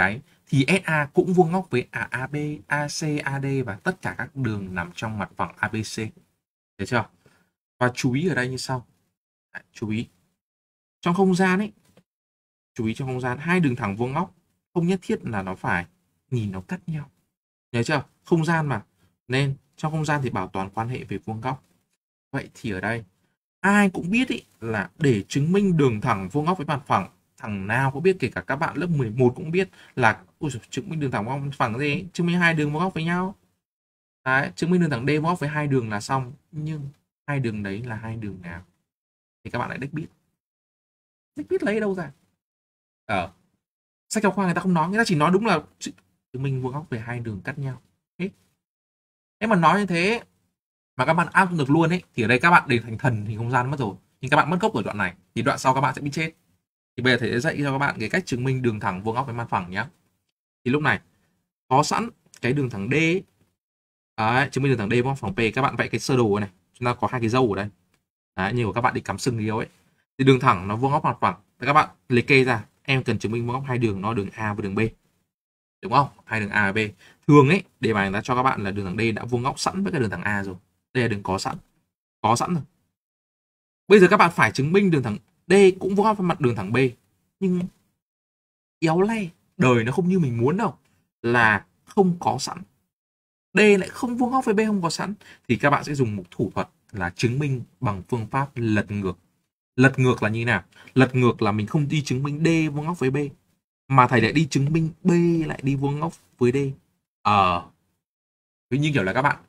thì SA cũng vuông góc với AB, AC, AD và tất cả các đường nằm trong mặt phẳng ABC. Được chưa? Và chú ý ở đây như sau. Đấy, chú ý. Trong không gian ấy, chú ý trong không gian, hai đường thẳng vuông góc không nhất thiết là nó phải nhìn nó cắt nhau. Nhớ chưa? Không gian mà. Nên trong không gian thì bảo toàn quan hệ về vuông góc. Vậy thì ở đây ai cũng biết ý, là để chứng minh đường thẳng vuông góc với mặt phẳng, thằng nào cũng biết, kể cả các bạn lớp 11 cũng biết là chứng minh đường thẳng vuông góc với mặt phẳng gì? Chứng minh hai đường vuông góc với nhau. Đấy, chứng minh đường thẳng D vuông góc với hai đường là xong. Nhưng hai đường đấy là hai đường nào? Thì các bạn lại đích biết. Đích biết lấy đâu ra? Sách giáo khoa người ta không nói, người ta chỉ nói đúng là chứng minh vuông góc về hai đường cắt nhau. Thế mà nói như thế mà các bạn áp dụng được luôn ấy, thì ở đây các bạn để thành thần thì không gian mất rồi. Nhưng các bạn mất gốc ở đoạn này thì đoạn sau các bạn sẽ bị chết. Thì bây giờ thầy sẽ dạy cho các bạn cái cách chứng minh đường thẳng vuông góc với mặt phẳng nhé. Thì lúc này có sẵn cái đường thẳng D ấy. Đấy, chứng minh đường thẳng D vuông góc phẳng P, các bạn vẽ cái sơ đồ này, chúng ta có hai cái dâu ở đây. Đấy, như của các bạn đi cắm sừng yếu ấy. Thì đường thẳng nó vuông góc mặt phẳng, các bạn liệt kê ra, em cần chứng minh vuông góc hai đường, nó đường A và đường B. Đúng không? Hai đường A và B. Thường ấy, đề bài người ta cho các bạn là đường thẳng D đã vuông góc sẵn với cái đường thẳng A rồi. Đây là đường có sẵn. Có sẵn rồi. Bây giờ các bạn phải chứng minh đường thẳng D cũng vuông góc với mặt đường thẳng B. Nhưng éo le, đời nó không như mình muốn đâu. Là không có sẵn. D lại không vuông góc với B không có sẵn. Thì các bạn sẽ dùng một thủ thuật là chứng minh bằng phương pháp lật ngược. Lật ngược là như thế nào? Lật ngược là mình không đi chứng minh D vuông góc với B, mà thầy lại đi chứng minh B lại đi vuông góc với D. Như kiểu là các bạn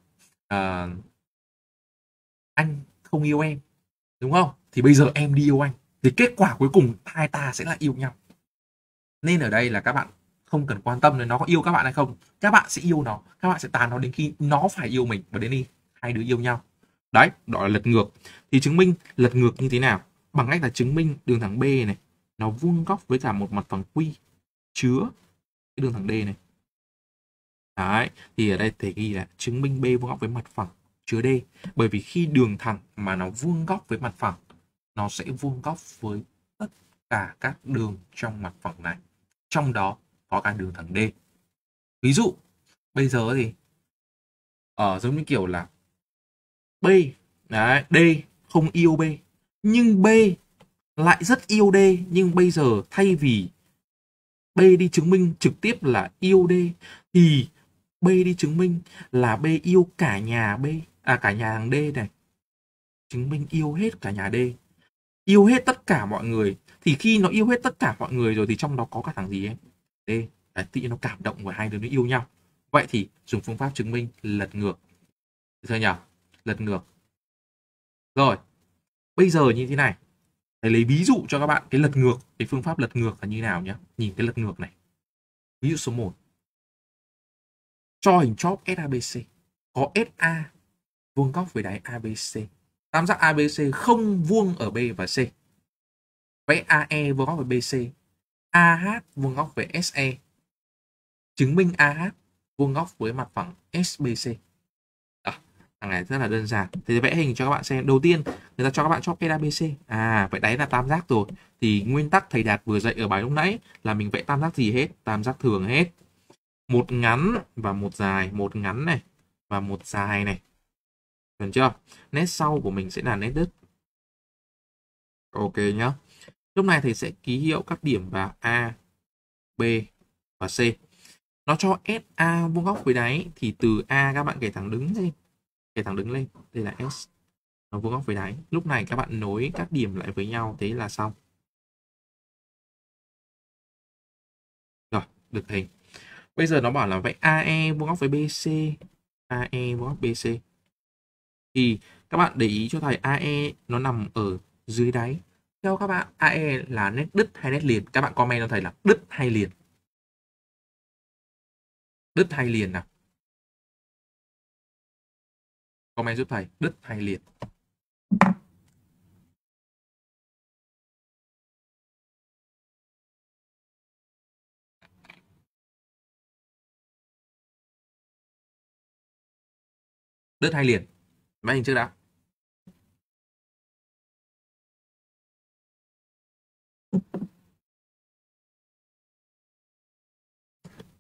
anh không yêu em, đúng không? Thì bây giờ em đi yêu anh, thì kết quả cuối cùng hai ta sẽ lại yêu nhau. Nên ở đây là các bạn không cần quan tâm đến nó có yêu các bạn hay không, các bạn sẽ yêu nó, các bạn sẽ tán nó đến khi nó phải yêu mình, và đến khi hai đứa yêu nhau. Đấy, đó là lật ngược. Thì chứng minh lật ngược như thế nào? Bằng cách là chứng minh đường thẳng B này nó vuông góc với cả một mặt phẳng Q chứa cái đường thẳng D này. Đấy, thì ở đây thầy ghi là chứng minh B vuông góc với mặt phẳng chứa D. Bởi vì khi đường thẳng mà nó vuông góc với mặt phẳng, nó sẽ vuông góc với tất cả các đường trong mặt phẳng này. Trong đó có cả đường thẳng D. Ví dụ, bây giờ thì giống như kiểu là B, đấy, D không yêu B, nhưng B lại rất yêu D. Nhưng bây giờ thay vì B đi chứng minh trực tiếp là yêu D, thì B đi chứng minh là B yêu cả nhà B, cả nhà thằng D này. Chứng minh yêu hết cả nhà D. Yêu hết tất cả mọi người. Thì khi nó yêu hết tất cả mọi người rồi thì trong đó có cả thằng gì ấy? D. Đấy, tự nhiên nó cảm động và hai đứa nó yêu nhau. Vậy thì dùng phương pháp chứng minh lật ngược. Được chưa nhỉ? Lật ngược. Rồi. Bây giờ như thế này. Thầy lấy ví dụ cho các bạn cái lật ngược. Cái phương pháp lật ngược là như nào nhé. Nhìn cái lật ngược này. Ví dụ số 1. Cho hình chóp SABC. Có SA vuông góc với đáy ABC. Tam giác ABC không vuông ở B và C. Vẽ AE vuông góc với BC. AH vuông góc với SE. Chứng minh AH vuông góc với mặt phẳng SBC. Thằng này rất là đơn giản. Thì vẽ hình cho các bạn xem. Đầu tiên người ta cho các bạn chóp SABC. Vậy đấy là tam giác rồi. Thì nguyên tắc thầy Đạt vừa dạy ở bài lúc nãy là mình vẽ tam giác gì hết? Tam giác thường hết. Một ngắn và một dài. Một ngắn này và một dài này. Được chưa? Nét sau của mình sẽ là nét đứt. Ok nhá. Lúc này thầy sẽ ký hiệu các điểm vào A, B và C. Nó cho SA vuông góc với đáy thì từ A các bạn kẻ thẳng đứng lên. Kẻ thẳng đứng lên. Đây là S. Nó vuông góc với đáy. Lúc này các bạn nối các điểm lại với nhau. Thế là xong. Rồi, được hình. Bây giờ nó bảo là vậy AE vuông góc với BC. AE vuông góc BC. Thì các bạn để ý cho thầy AE nó nằm ở dưới đáy. Theo các bạn AE là nét đứt hay nét liền? Các bạn comment cho thầy là đứt hay liền? Đứt hay liền nào? Comment giúp thầy, đứt hay liền? Đứt hay liền? Vẽ hình trước đã.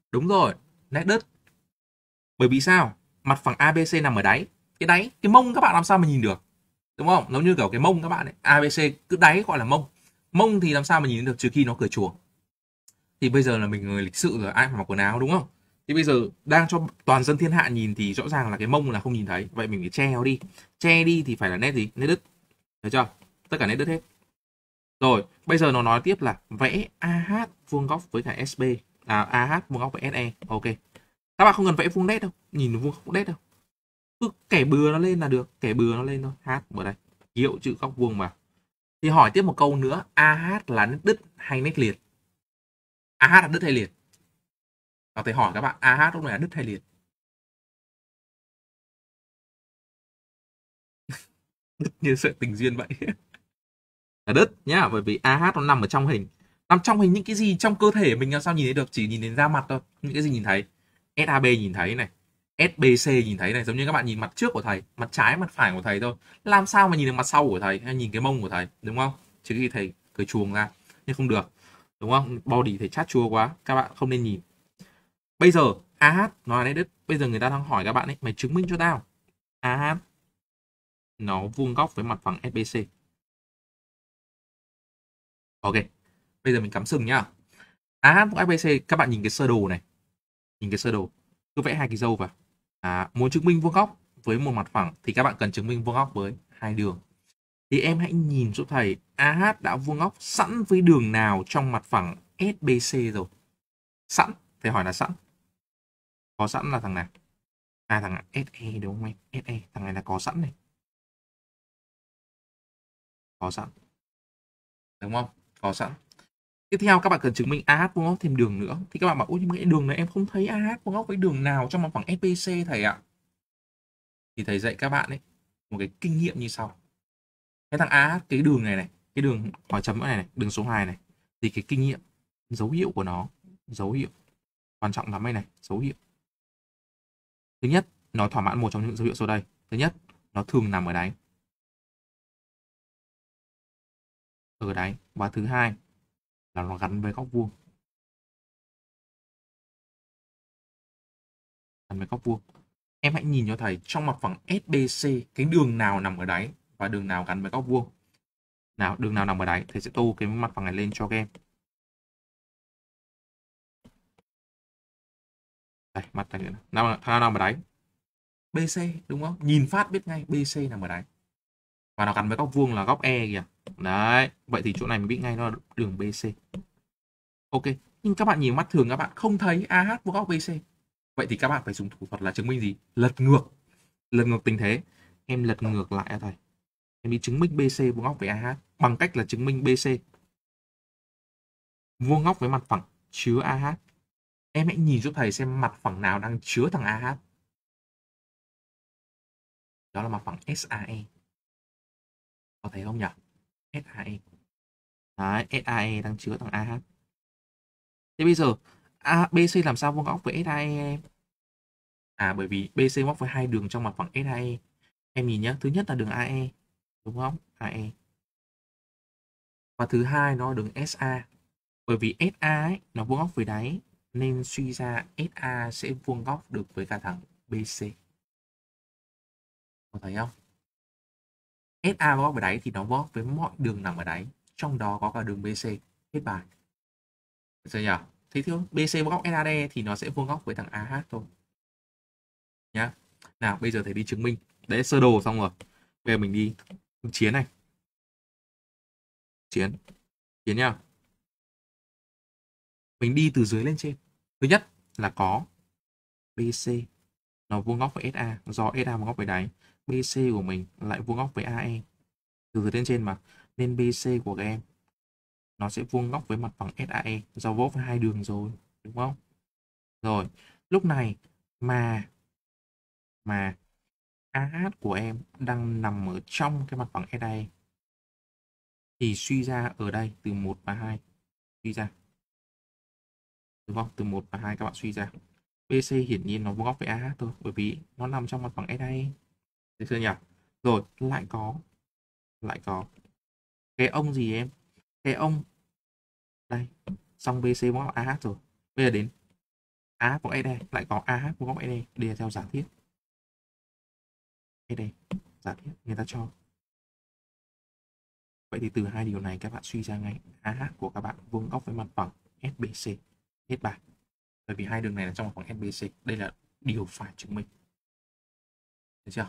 Đúng rồi, nét đứt. Bởi vì sao? Mặt phẳng ABC nằm ở đáy. Cái đáy, cái mông các bạn làm sao mà nhìn được? Đúng không? Nó như kiểu cái mông các bạn ấy, ABC cứ đáy gọi là mông. Mông thì làm sao mà nhìn được trừ khi nó cởi chuồng. Thì bây giờ là mình người lịch sự rồi, ai phải mặc quần áo đúng không? Thì bây giờ đang cho toàn dân thiên hạ nhìn thì rõ ràng là cái mông là không nhìn thấy. Vậy mình phải che nó đi. Che đi thì phải là nét gì? Nét đứt. Được chưa? Tất cả nét đứt hết. Rồi, bây giờ nó nói tiếp là vẽ AH vuông góc với cả SB. AH vuông góc với SE. Ok. Các bạn không cần vẽ vuông nét đâu. Nhìn vuông góc nét đâu. Cứ kẻ bừa nó lên là được. Kẻ bừa nó lên thôi. H ở đây. Ký hiệu chữ góc vuông vào. Thì hỏi tiếp một câu nữa. AH là nét đứt hay nét liệt? AH là đứt hay liệt? Và thầy hỏi các bạn AH lúc này là đứt hay liệt? Đứt như sợi tình duyên vậy. Là đứt nhá, bởi vì AH nó nằm ở trong hình. Nằm trong hình những cái gì trong cơ thể mình làm sao nhìn thấy được, chỉ nhìn đến da mặt thôi. Những cái gì nhìn thấy? SAB nhìn thấy này, SBC nhìn thấy này, giống như các bạn nhìn mặt trước của thầy, mặt trái mặt phải của thầy thôi. Làm sao mà nhìn được mặt sau của thầy hay nhìn cái mông của thầy, đúng không? Chứ khi thầy cởi chuồng ra nhưng không được. Đúng không? Body thầy chát chua quá, các bạn không nên nhìn. Bây giờ AH nó là nét đứt. Bây giờ người ta đang hỏi các bạn ấy, mày chứng minh cho tao AH nó vuông góc với mặt phẳng SBC. Ok. Bây giờ mình cắm sừng nhá. AH vuông SBC, các bạn nhìn cái sơ đồ này. Nhìn cái sơ đồ. Cứ vẽ hai cái dâu vào. Muốn chứng minh vuông góc với một mặt phẳng thì các bạn cần chứng minh vuông góc với hai đường. Thì em hãy nhìn giúp thầy AH đã vuông góc sẵn với đường nào trong mặt phẳng SBC rồi. Sẵn, thầy hỏi là sẵn. Có sẵn là thằng nào? Thằng SE đúng không em? SE, thằng này là có sẵn này. Có sẵn. Đúng không? Có sẵn. Tiếp theo các bạn cần chứng minh AH vuông góc thêm đường nữa. Thì các bạn bảo ôi nhưng mà cái đường này em không thấy AH vuông góc với đường nào trong mặt phẳng SBC thầy ạ. Thì thầy dạy các bạn ấy một cái kinh nghiệm như sau. Cái thằng AH, cái đường này, cái đường hỏi chấm này, đường số 2 này, thì cái kinh nghiệm, dấu hiệu của nó, dấu hiệu quan trọng lắm đây này, dấu hiệu. Thứ nhất, nó thỏa mãn một trong những dấu hiệu sau đây. Thứ nhất, nó thường nằm ở đáy. Ở đáy. Và thứ hai là nó gắn với góc vuông. Gắn với góc vuông. Em hãy nhìn cho thầy trong mặt phẳng SBC cái đường nào nằm ở đáy và đường nào gắn với góc vuông. Nào, đường nào nằm ở đáy, thầy sẽ tô cái mặt phẳng này lên cho các em. Đây, mặt này nào nằm ở đáy. BC đúng không? Nhìn phát biết ngay BC nằm ở đáy. Và nó gắn với góc vuông là góc E kìa. Đấy, vậy thì chỗ này mình biết ngay nó là đường BC. Ok, nhưng các bạn nhìn mắt thường các bạn không thấy AH vuông góc BC. Vậy thì các bạn phải dùng thủ thuật là chứng minh gì? Lật ngược. Lật ngược tình thế. Em lật ngược lại à thầy. Em đi chứng minh BC vuông góc với AH bằng cách là chứng minh BC vuông góc với mặt phẳng chứa AH. Em hãy nhìn giúp thầy xem mặt phẳng nào đang chứa thằng AH. Đó là mặt phẳng SAE. Có thấy không nhỉ? SAE. Đấy, SAE đang chứa thằng AH. Thế bây giờ BC làm sao vuông góc với SAE em? Bởi vì BC vuông góc với hai đường trong mặt phẳng SAE. Em nhìn nhé, thứ nhất là đường AE, đúng không? AE. Và thứ hai nó là đường SA. Bởi vì SA ấy, nó vuông góc với đáy nên suy ra SA sẽ vuông góc được với cả thằng BC. Có thấy không? SA vuông góc với đáy thì nó vuông góc với mọi đường nằm ở đáy, trong đó có cả đường BC. Hết bài. Được chưa nhỉ? Thế thiếu BC vuông góc SAD thì nó sẽ vuông góc với thằng AH thôi. Nhá. Nào, bây giờ thầy đi chứng minh. Đấy, sơ đồ xong rồi. Bây giờ mình đi chiến này. Chiến nhá. Mình đi từ dưới lên trên. Thứ nhất là có BC nó vuông góc với SA, do SA vuông góc với đáy. BC của mình lại vuông góc với AE. Từ dưới lên trên mà, nên BC của các em nó sẽ vuông góc với mặt phẳng SAE, do vuông góc với hai đường rồi, đúng không? Rồi, lúc này mà AH của em đang nằm ở trong cái mặt phẳng SAE thì suy ra ở đây từ 1 và 2 suy ra. Đúng không? Từ 1 và 2 các bạn suy ra. BC hiển nhiên nó vuông góc với AH thôi, bởi vì nó nằm trong mặt phẳng SAE. Được chưa nhỉ? Rồi, lại có cái ông gì em? Cái ông đây, xong BC vuông góc AH rồi. Bây giờ đến AH vuông SD lại có AH vuông góc SD. Đây là theo giả thiết. SD giả thiết người ta cho. Vậy thì từ hai điều này các bạn suy ra ngay AH của các bạn vuông góc với mặt phẳng SBC. Hết bài. Bởi vì hai đường này là trong mặt phẳng SBC. Đây là điều phải chứng minh. Được chưa?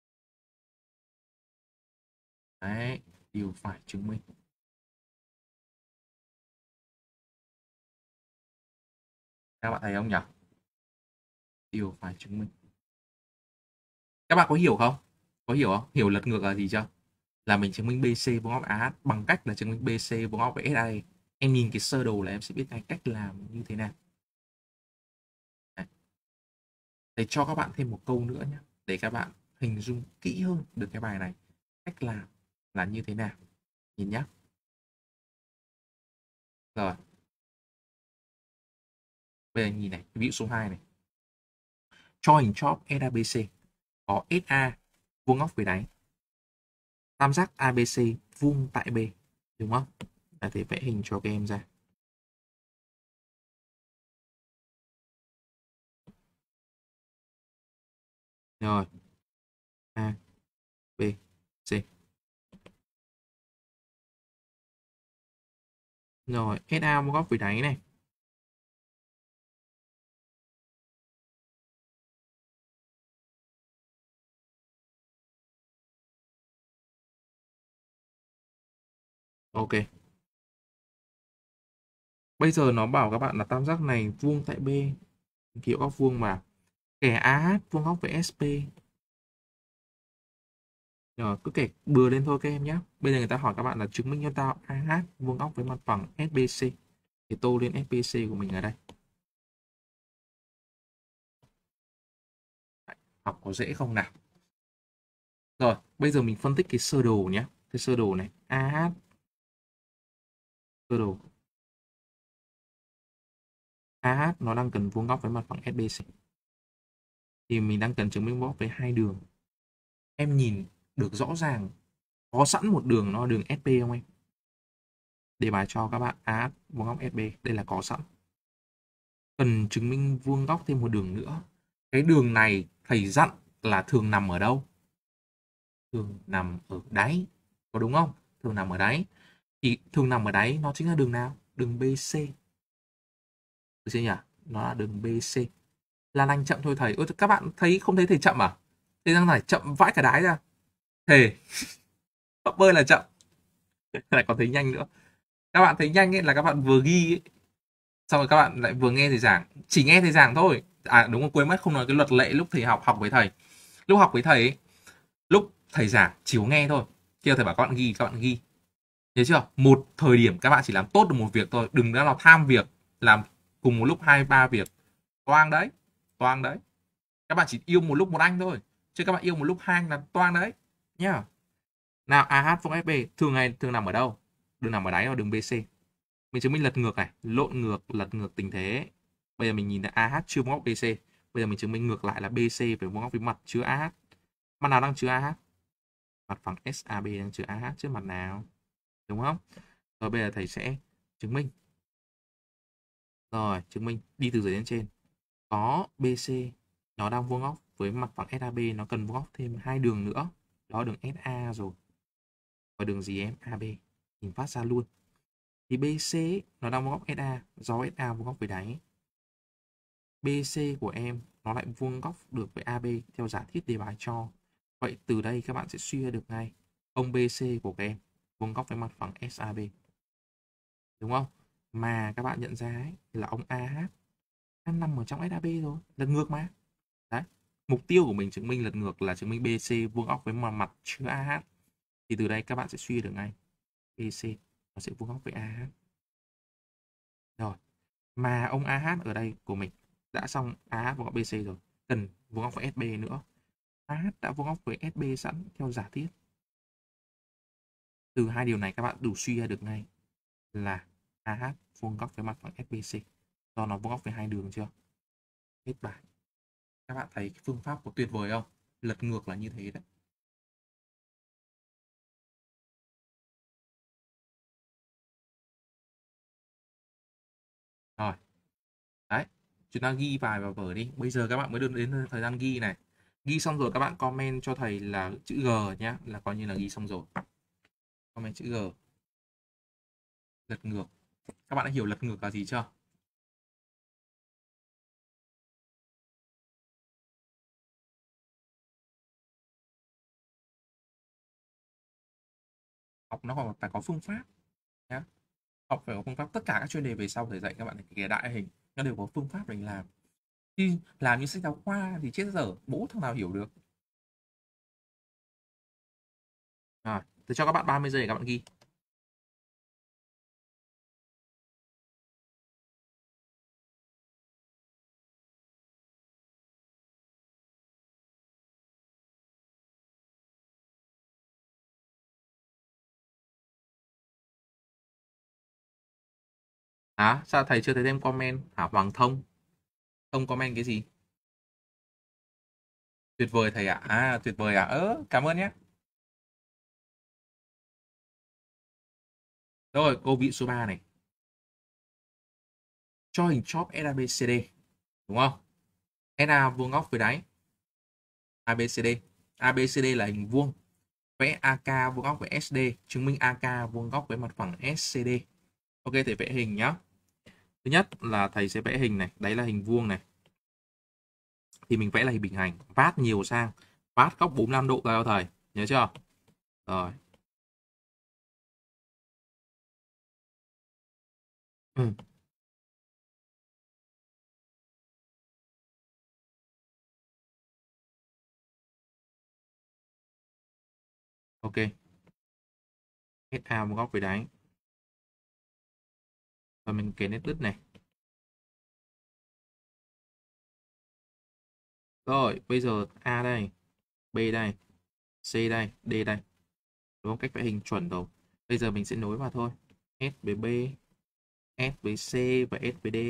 Đấy, điều phải chứng minh. Các bạn thấy không nhỉ? Điều phải chứng minh. Các bạn có hiểu không? Có hiểu không? Hiểu lật ngược là gì chưa? Là mình chứng minh BC vuông góc AH bằng cách là chứng minh BC vuông góc với SA. Em nhìn cái sơ đồ là em sẽ biết ngay cách làm như thế nào. Đấy. Để cho các bạn thêm một câu nữa nhé. Để các bạn hình dung kỹ hơn được cái bài này. Cách làm là như thế nào. Nhìn nhé. Rồi. Bây giờ nhìn này, ví dụ số 2 này. Cho hình chóp SABC có SA vuông góc với đáy. Tam giác ABC vuông tại B. Đúng không? Là thể vẽ hình cho các em ra. Rồi. A, B, C. Rồi, SA vuông góc với đáy này. Ok. Bây giờ nó bảo các bạn là tam giác này vuông tại B. Kiểu góc vuông mà. Kẻ AH vuông góc với SP. Rồi, cứ kể bừa lên thôi các em nhé. Bây giờ người ta hỏi các bạn là chứng minh cho tao AH vuông góc với mặt phẳng SBC. Thì tô lên SBC của mình ở đây. Học có dễ không nào? Rồi, bây giờ mình phân tích cái sơ đồ nhé. Cái sơ đồ này, AH sơ đồ. AH nó đang cần vuông góc với mặt phẳng SBC. Thì mình đang cần chứng minh vuông góc với hai đường. Em nhìn được rõ ràng có sẵn một đường nó là đường SP không em? Để bài cho các bạn AH vuông góc SB, đây là có sẵn. Cần chứng minh vuông góc thêm một đường nữa. Cái đường này thầy dặn là thường nằm ở đâu? Thường nằm ở đáy. Có đúng không? Thường nằm ở đáy. Thì thường nằm ở đáy nó chính là đường nào? Đường BC. Được chưa nhỉ? Nó là đường BC. Lan Anh chậm thôi thầy. Ôi, các bạn thấy không thấy thầy chậm à? Thầy đang phải chậm vãi cả đái ra. Thề. Học bơi là chậm. Lại còn thấy nhanh nữa. Các bạn thấy nhanh ấy là các bạn vừa ghi ấy. Xong rồi các bạn lại vừa nghe thầy giảng. Chỉ nghe thầy giảng thôi. À đúng rồi, quên mất không nói cái luật lệ lúc thầy học với thầy. Lúc học với thầy ấy, lúc thầy giảng chỉ có nghe thôi. Khi thầy bảo các bạn ghi, các bạn ghi. Nhớ chưa? Một thời điểm các bạn chỉ làm tốt được một việc thôi. Đừng đã là tham việc. Làm cùng một lúc 2-3 việc. Toang đấy. Toang đấy. Các bạn chỉ yêu một lúc một anh thôi. Chứ các bạn yêu một lúc hai anh là toang đấy. Nhá. Nào, AH vuông FB thường nằm ở đâu? Đường nằm ở đáy là đường BC. Mình chứng minh lật ngược này. Lật ngược tình thế. Bây giờ mình nhìn là AH chưa vuông góc BC. Bây giờ mình chứng minh ngược lại là BC phải vuông góc với mặt chứa AH. Mặt nào đang chứa AH? Mặt phẳng SAB đang chứa AH trước mặt nào? Đúng không? Rồi bây giờ thầy sẽ chứng minh. Rồi, chứng minh đi từ dưới lên trên. Có BC nó đang vuông góc với mặt phẳng SAB, nó cần vuông góc thêm hai đường nữa. Đó đường SA rồi. Và đường gì em? AB. Nhìn phát ra luôn. Thì BC nó đang vuông góc SA, do SA vuông góc với đáy. BC của em nó lại vuông góc được với AB theo giả thiết đề bài cho. Vậy từ đây các bạn sẽ suy ra được ngay ông BC của các em vuông góc với mặt phẳng SAB. Đúng không? Mà các bạn nhận ra ấy, là ông AH đang nằm ở trong SAB rồi, lật ngược mà. Đấy. Mục tiêu của mình chứng minh lật ngược là chứng minh BC vuông góc với mặt chứa AH. Thì từ đây các bạn sẽ suy được ngay BC nó sẽ vuông góc với AH. Rồi. Mà ông AH ở đây của mình đã xong AH vuông góc BC rồi, cần vuông góc với SB nữa. AH đã vuông góc với SB sẵn theo giả thiết. Từ hai điều này các bạn đủ suy ra được ngay là AH vuông góc với mặt phẳng SBC. Do nó vuông góc với hai đường chưa? Hết bài. Các bạn thấy cái phương pháp có tuyệt vời không? Lật ngược là như thế đấy. Rồi. Đấy. Chúng ta ghi bài vào vở đi. Bây giờ các bạn mới được đến thời gian ghi này. Ghi xong rồi các bạn comment cho thầy là chữ G nhé. Là coi như là ghi xong rồi. Comment chữ G. Lật ngược. Các bạn đã hiểu lật ngược là gì chưa? Học nó còn phải có phương pháp nhé. Học phải có phương pháp. Tất cả các chuyên đề về sau thầy dạy các bạn kể đại hình nó đều có phương pháp để làm. Khi làm như sách giáo khoa thì chết dở, bố thằng nào hiểu được. Rồi, tôi cho các bạn 30 giây để các bạn ghi. Sao thầy chưa thấy thêm comment? Hoàng Thông. Không comment cái gì? Tuyệt vời thầy ạ. Tuyệt vời cảm ơn nhé. Rồi, câu vị số 3 này. Cho hình chóp SABCD. Đúng không? SA vuông góc với đáy. ABCD. ABCD là hình vuông. Vẽ AK vuông góc với SD. Chứng minh AK vuông góc với mặt phẳng SCD. Ok, thầy vẽ hình nhá. Thứ nhất là thầy sẽ vẽ hình này. Đấy là hình vuông này. Thì mình vẽ là hình bình hành. Vát nhiều sang. Vát góc 45 độ ra cho thầy. Nhớ chưa? Rồi. Ok. SA vuông góc với đáy. Và mình kể nét đứt này. Rồi, bây giờ A đây, B đây, C đây, D đây. Đúng không? Cách vẽ hình chuẩn rồi. Bây giờ mình sẽ nối vào thôi. S với B, S với C và S với D.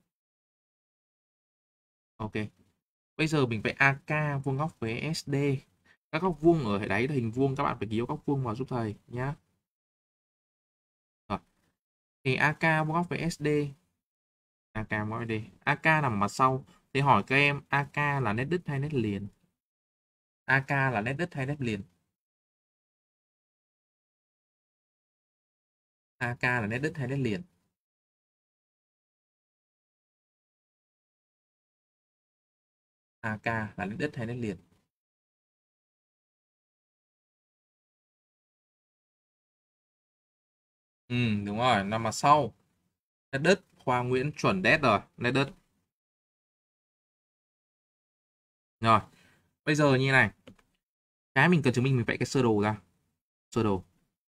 Ok. Bây giờ mình vẽ AK vuông góc với SD. Các góc vuông ở đáy là hình vuông, các bạn phải ký góc vuông vào giúp thầy nhá. Rồi. Thì AK vuông góc với SD. AK vuông góc với D. AK nằm mặt sau. Thì hỏi các em AK là nét đứt hay nét liền? AK là nét đứt hay nét liền? AK là nét đứt hay nét liền? AK là nét đứt hay nét liền? Đúng rồi, nằm mặt sau. Nét đứt, Khoa Nguyễn chuẩn đét rồi, nét đứt. Rồi, bây giờ như này. Cái mình cần chứng minh mình vẽ cái sơ đồ ra. Sơ đồ.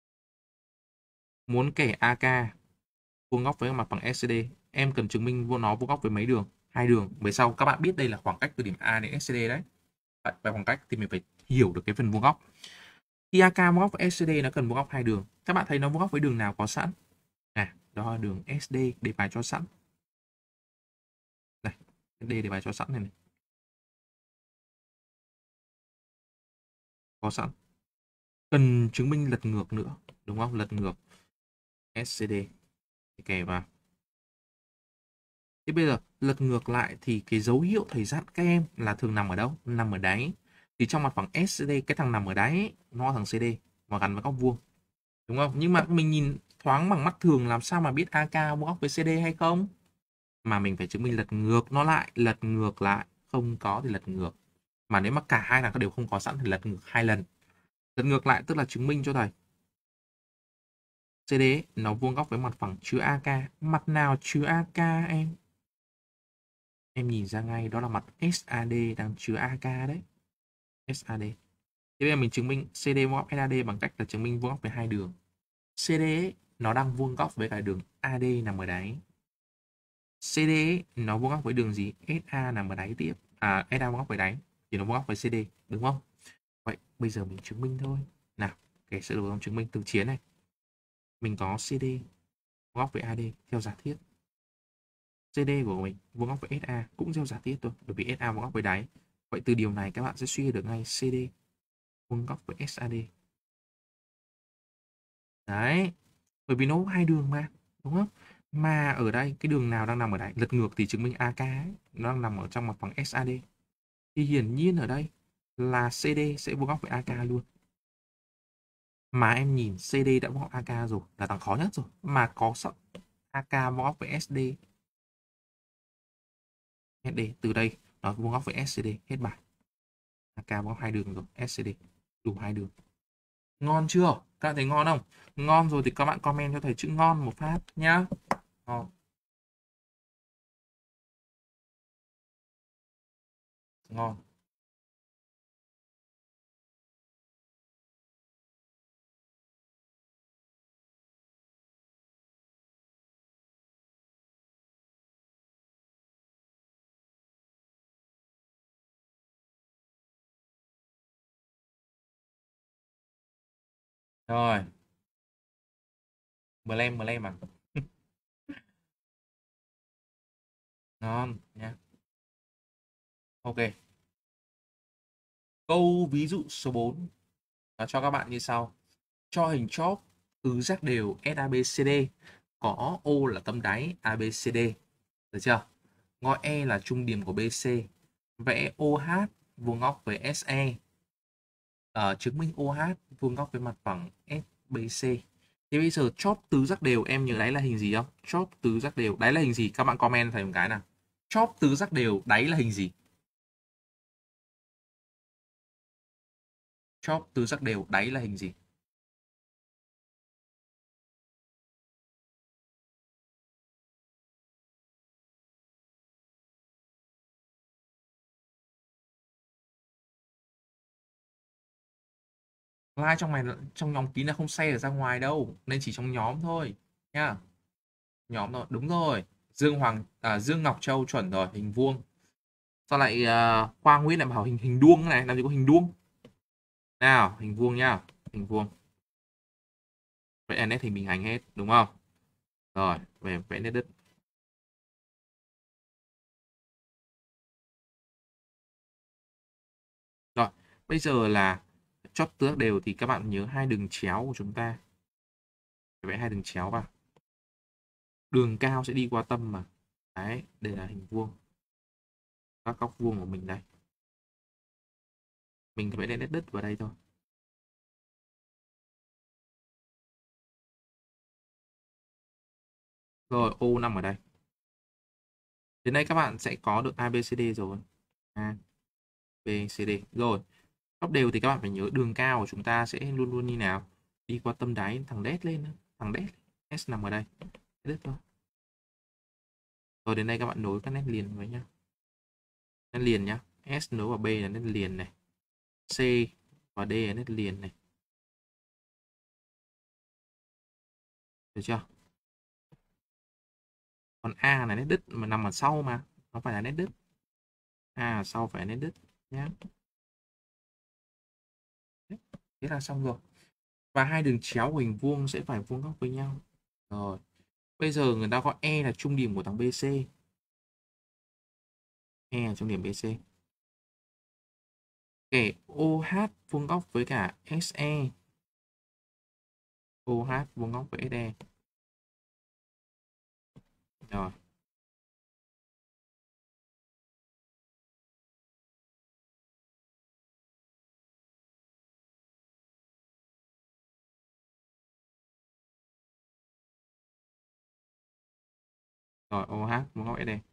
Muốn kẻ AK vuông góc với mặt bằng SCD, em cần chứng minh nó vuông góc với mấy đường? 2 đường. Về sau các bạn biết đây là khoảng cách từ điểm A đến SCD đấy. Vậy, về khoảng cách thì mình phải hiểu được cái phần vuông góc. Khi AK vuông góc với SCD nó cần vuông góc 2 đường. Các bạn thấy nó vuông góc với đường nào có sẵn? Đó là đường SD để bài cho sẵn. Đây, SD để bài cho sẵn này. Có sẵn. Cần chứng minh lật ngược nữa, đúng không? Lật ngược SCD kẻ vào. Thế bây giờ lật ngược lại thì cái dấu hiệu thầy dặn các em là thường nằm ở đâu? Nằm ở đáy. Thì trong mặt phẳng SCD cái thằng nằm ở đáy nó thằng CD và gắn với góc vuông. Đúng không? Nhưng mà mình nhìn thoáng bằng mắt thường làm sao mà biết AK vuông góc với CD hay không? Mà mình phải chứng minh lật ngược nó lại, lật ngược lại, không có thì lật ngược. Mà nếu mà cả hai thằng đều không có sẵn thì lật ngược 2 lần. Lật ngược lại tức là chứng minh cho thầy CD nó vuông góc với mặt phẳng chứa AK. Mặt nào chứa AK em? Em nhìn ra ngay đó là mặt SAD đang chứa AK đấy. SAD. Thế bây giờ mình chứng minh CD vuông góc SAD bằng cách là chứng minh vuông góc với 2 đường. CD nó đang vuông góc với cả đường AD nằm ở đáy. CD nó vuông góc với đường gì? SA nằm ở đáy tiếp. SA vuông góc với đáy thì nó vuông góc với CD, đúng không? Vậy bây giờ mình chứng minh thôi. Nào, kể sơ đồ chứng minh từ chiến này. Mình có CD vuông góc với AD theo giả thiết. CD của mình vuông góc với SA cũng theo giả thiết thôi, bởi vì SA vuông góc với đáy. Vậy từ điều này các bạn sẽ suy được ngay CD vuông góc với SAD. Đấy, bởi vì nó 2 đường mà, đúng không? Mà ở đây cái đường nào đang nằm ở đây? Lật ngược thì chứng minh AK ấy, nó đang nằm ở trong mặt phẳng SAD. Thì hiển nhiên ở đây là CD sẽ vuông góc với AK luôn. Mà em nhìn CD đã vuông góc AK rồi, là thằng khó nhất rồi. Mà có sợ AK vuông góc với SD. SD từ đây nó vuông góc với SCD, hết bài. AK vuông góc hai đường rồi, SCD đủ hai đường. Ngon chưa? Các bạn thấy ngon không? Ngon rồi thì các bạn comment cho thầy chữ ngon một phát nhá. Ngon. Ngon. Rồi. Blame à? Ngon nhá. Ok. Câu ví dụ số 4 nó cho các bạn như sau. Cho hình chóp tứ giác đều SABCD có O là tâm đáy ABCD. Được chưa? Ngôi E là trung điểm của BC. Vẽ OH vuông góc với SE. Chứng minh OH vuông góc với mặt phẳng SBC. Thế bây giờ chóp tứ giác đều em nhớ đáy là hình gì không? Chóp tứ giác đều đáy là hình gì? Các bạn comment thầy một cái nào. Chóp tứ giác đều đáy là hình gì? Chóp tứ giác đều đáy là hình gì? Like trong nhóm kín là không share được ra ngoài đâu, nên chỉ trong nhóm thôi nha. Nhóm thôi, đúng rồi. Dương Ngọc Châu chuẩn rồi, hình vuông. Sao lại Khoa Nguyễn lại bảo hình đuông này, làm gì có hình đuông. Nào, hình vuông nhá, hình vuông. Vẽ nét hình bình hành hết, đúng không? Rồi, về vẽ nét đứt. Rồi, bây giờ là chóp tứ giác đều thì các bạn nhớ hai đường chéo của chúng ta. Vẽ hai đường chéo vào. Đường cao sẽ đi qua tâm mà. Đấy, đây là hình vuông. Các góc vuông của mình đây. Mình vẽ nét đứt vào đây thôi. Rồi, O nằm ở đây. Đến đây các bạn sẽ có được ABCD rồi. A, B, C, D. Rồi, góc đều thì các bạn phải nhớ đường cao của chúng ta sẽ luôn luôn như nào? Đi qua tâm đáy, thằng đét lên. Thằng đét. S nằm ở đây. Đứt thôi. Rồi đến đây các bạn nối các nét liền với nhau. Nét liền nhá. S nối vào B là nét liền này. C và D là nét liền này. Được chưa? Còn A là nét đứt mà nằm ở sau mà. Nó phải là nét đứt. A ở sau phải là nét đứt nhá. Thế là xong rồi. Và hai đường chéo hình vuông sẽ phải vuông góc với nhau. Rồi. Bây giờ người ta có E là trung điểm của thằng BC. E là trung điểm BC. Kể OH vuông góc với cả SE. OH vuông góc với SE. Rồi. Rồi OH vuông góc SE.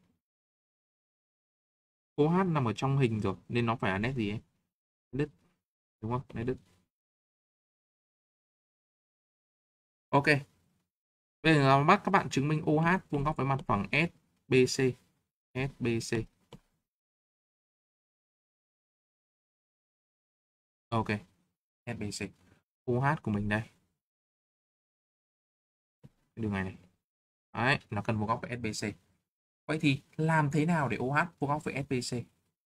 OH nằm ở trong hình rồi nên nó phải là nét gì ấy? Đứt. Đúng không? Nét đứt. Ok. Bây giờ bắt các bạn chứng minh OH vuông góc với mặt phẳng SBC. SBC. Ok. SBC. OH của mình đây. Cái đường này. Đấy, nó cần vuông góc với SBC. Vậy thì làm thế nào để OH vuông góc với SBC?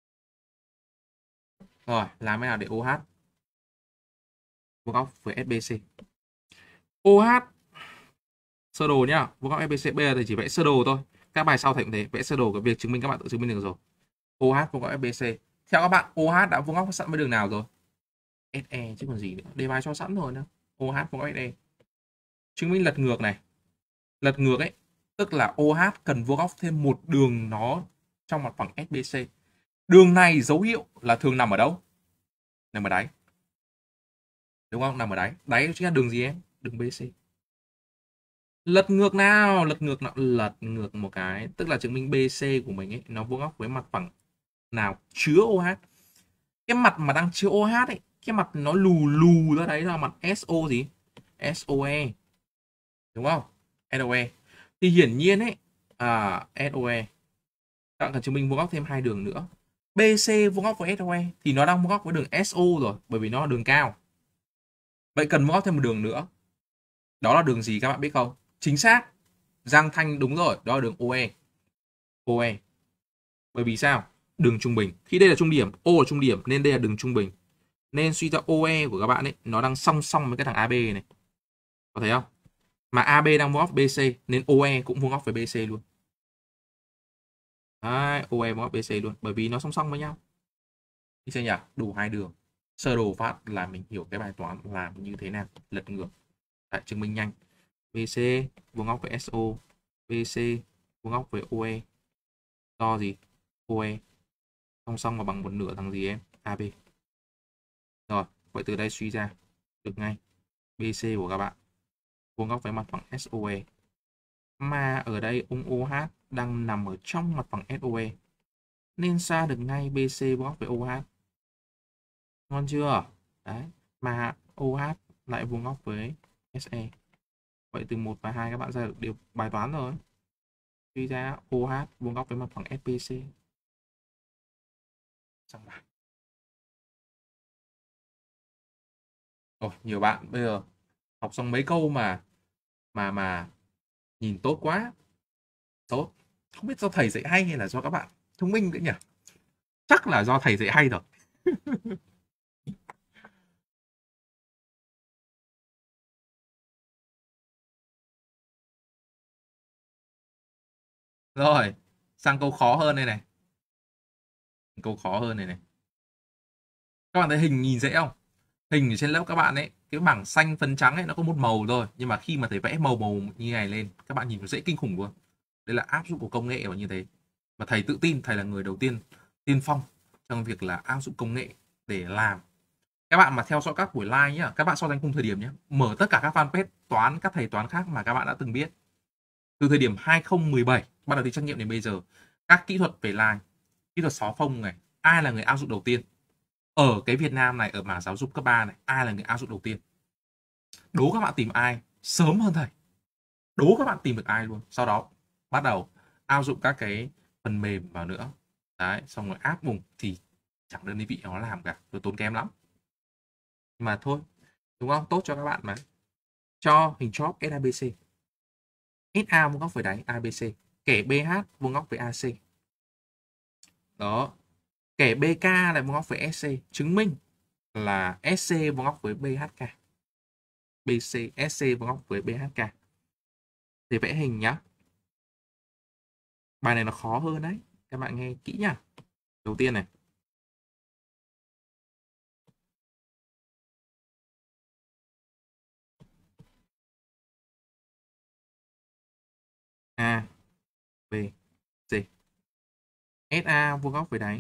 Rồi, làm thế nào để OH vuông góc với SBC? OH sơ đồ nhá, vuông góc SBC bây giờ thì chỉ vẽ sơ đồ thôi. Các bài sau thầy cũng thế, vẽ sơ đồ, cái việc chứng minh các bạn tự chứng minh được rồi. OH vuông góc SBC. Theo các bạn, OH đã vuông góc sẵn với đường nào rồi? SE chứ còn gì nữa. Đề bài cho sẵn rồi nữa. OH vuông góc SE. Chứng minh lật ngược này. Lật ngược ấy, Tức là OH cần vuông góc thêm một đường nó trong mặt phẳng SBC. Đường này dấu hiệu là thường nằm ở đâu? Nằm ở đáy. Đúng không? Nằm ở đáy. Đáy chính là đường gì em? Đường BC. Lật ngược nào, lật ngược một cái, tức là chứng minh BC của mình ấy nó vuông góc với mặt phẳng nào chứa OH. Cái mặt mà đang chứa OH ấy, cái mặt nó lù lù ra đấy là mặt SO gì? SOE. Đúng không? SOE. Thì hiển nhiên ấy, SOE các bạn cần chứng minh vuông góc thêm hai đường nữa. BC vuông góc với SOE thì nó đang vuông góc với đường SO rồi, bởi vì nó là đường cao. Vậy cần vuông góc thêm một đường nữa. Đó là đường gì các bạn biết không? Chính xác. Giang Thanh đúng rồi, đó là đường OE. OE. Bởi vì sao? Đường trung bình. Khi đây là trung điểm, O là trung điểm nên đây là đường trung bình. Nên suy ra OE của các bạn ấy nó đang song song với cái thằng AB này. Có thấy không? Mà AB đang vuông góc với BC nên OE cũng vuông góc với BC luôn. Đấy, OE vuông góc BC luôn, bởi vì nó song song với nhau. Đi xem nhỉ? Đủ hai đường. Sơ đồ phát là mình hiểu cái bài toán làm như thế nào. Lật ngược. Đấy, chứng minh nhanh. BC vuông góc với SO, BC vuông góc với OE. Do gì? OE song song và bằng một nửa thằng gì em? AB. Rồi, vậy từ đây suy ra được ngay BC của các bạn vuông góc với mặt phẳng SOE. Mà ở đây ông OH đang nằm ở trong mặt phẳng SOE. Nên ra được ngay BC vuông góc với OH. Ngon chưa? Đấy, mà OH lại vuông góc với SE. Vậy từ 1 và 2 các bạn ra được điều bài toán rồi. Suy ra OH vuông góc với mặt phẳng SBC. Xong bài. Rồi, nhiều bạn bây giờ học xong mấy câu mà nhìn tốt quá. Tốt. Không biết do thầy dạy hay hay là do các bạn thông minh nữa nhỉ? Chắc là do thầy dạy hay rồi. Rồi, sang câu khó hơn đây này. Câu khó hơn này này. Các bạn thấy hình nhìn dễ không? Hình ở trên lớp các bạn ấy, cái bảng xanh phấn trắng ấy nó có một màu thôi, nhưng mà khi mà thầy vẽ màu màu như này lên, các bạn nhìn nó dễ kinh khủng luôn. Đây là áp dụng của công nghệ và như thế. Và thầy tự tin thầy là người đầu tiên tiên phong trong việc là áp dụng công nghệ để làm. Các bạn mà theo dõi các buổi live nhá, các bạn so sánh cùng thời điểm nhé. Mở tất cả các fanpage toán, các thầy toán khác mà các bạn đã từng biết. Từ thời điểm 2017 bắt đầu thi trắc nghiệm đến bây giờ, các kỹ thuật về live, kỹ thuật xóa phông này, ai là người áp dụng đầu tiên? Ở cái Việt Nam này, ở mảng giáo dục cấp 3 này, ai là người áp dụng đầu tiên? Đố các bạn tìm ai sớm hơn thầy. Đố các bạn tìm được ai luôn. Sau đó bắt đầu áp dụng các cái phần mềm vào nữa. Đấy, xong rồi áp dụng thì chẳng đơn vị nó làm cả, nó tốn kém lắm. Nhưng mà thôi, đúng không? Tốt cho các bạn mà. Cho hình chóp SABC. SA vuông góc với đáy ABC. Kẻ BH vuông góc với AC. Đó. Kẻ BK lại vuông góc với SC. Chứng minh là SC vuông góc với BHK. BC, SC vuông góc với BHK. Thì vẽ hình nhá. Bài này nó khó hơn đấy. Các bạn nghe kỹ nhá. Đầu tiên này. A, B, C. SA vuông góc với đáy.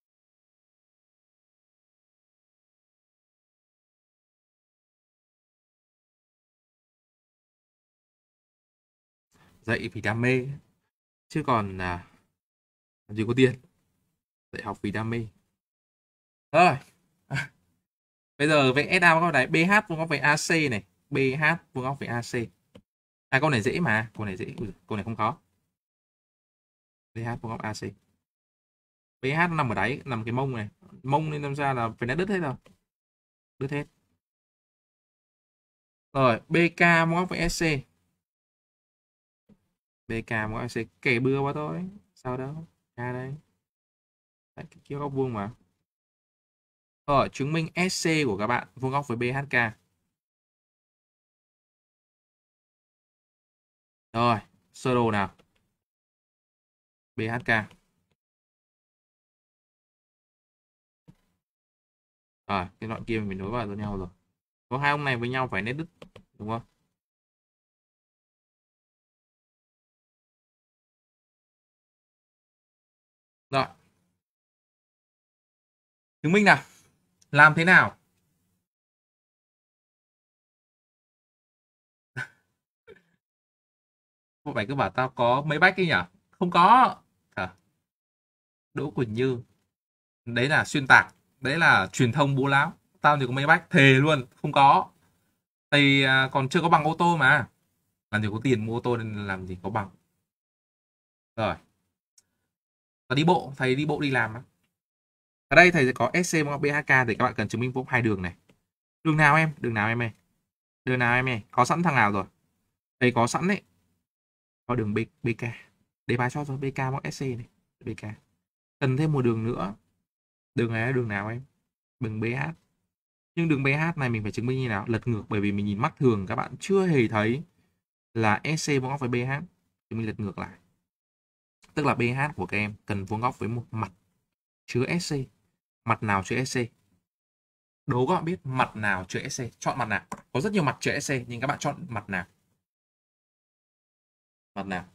Dạy vì đam mê. Chứ còn làm gì có tiền. Dạy học vì đam mê. Rồi. Bây giờ vẽ SA vuông góc với đáy. BH vuông góc với AC này. BH vuông góc với AC. Câu này dễ mà. Câu này dễ. Câu này không khó. BH vuông góc AC. BH nó nằm ở đáy, nằm cái mông này. Mông nên làm ra là phải đã đứt hết rồi. Đứt hết. Rồi, BK vuông góc với SC. BK vuông góc SC kẻ bừa quá thôi. Sao đâu? K đây. Đấy, cái kia góc vuông mà. Rồi, chứng minh SC của các bạn vuông góc với BHK. Rồi, sơ đồ nào. BHK. Rồi, cái đoạn kia mình nối vào với nhau rồi. Có hai ông này với nhau phải nét đứt, đúng không? Chứng minh nào. Làm thế nào? Mày cứ bảo tao có mấy bách ấy nhỉ? Không có. Đỗ Quỳnh Như. Đấy là xuyên tạc. Đấy là truyền thông bố láo. Tao thì có mấy bách, thề luôn. Không có. Thầy còn chưa có bằng ô tô mà. Làm gì có tiền mua ô tô nên làm gì có bằng. Rồi. Và đi bộ. Thầy đi bộ đi làm. Ở đây thầy sẽ có SC bằng BHK thì các bạn cần chứng minh vô hai đường này. Đường nào em? Đường nào em ơi? Đường nào em ơi? Có sẵn thằng nào rồi? Thầy có sẵn đấy. Có đường BK. Đề bài cho rồi BK bằng SC này. BK. Cần thêm một đường nữa. Đường này là đường nào em? Đường BH. Nhưng đường BH này mình phải chứng minh như nào? Lật ngược, bởi vì mình nhìn mắt thường các bạn chưa hề thấy là SC vuông góc với BH. Chứng minh lật ngược lại. Tức là BH của các em cần vuông góc với một mặt chứa SC. Mặt nào chứa SC? Đố các bạn biết mặt nào chứa SC. Chọn mặt nào? Có rất nhiều mặt chứa SC nhưng các bạn chọn mặt nào? Mặt nào?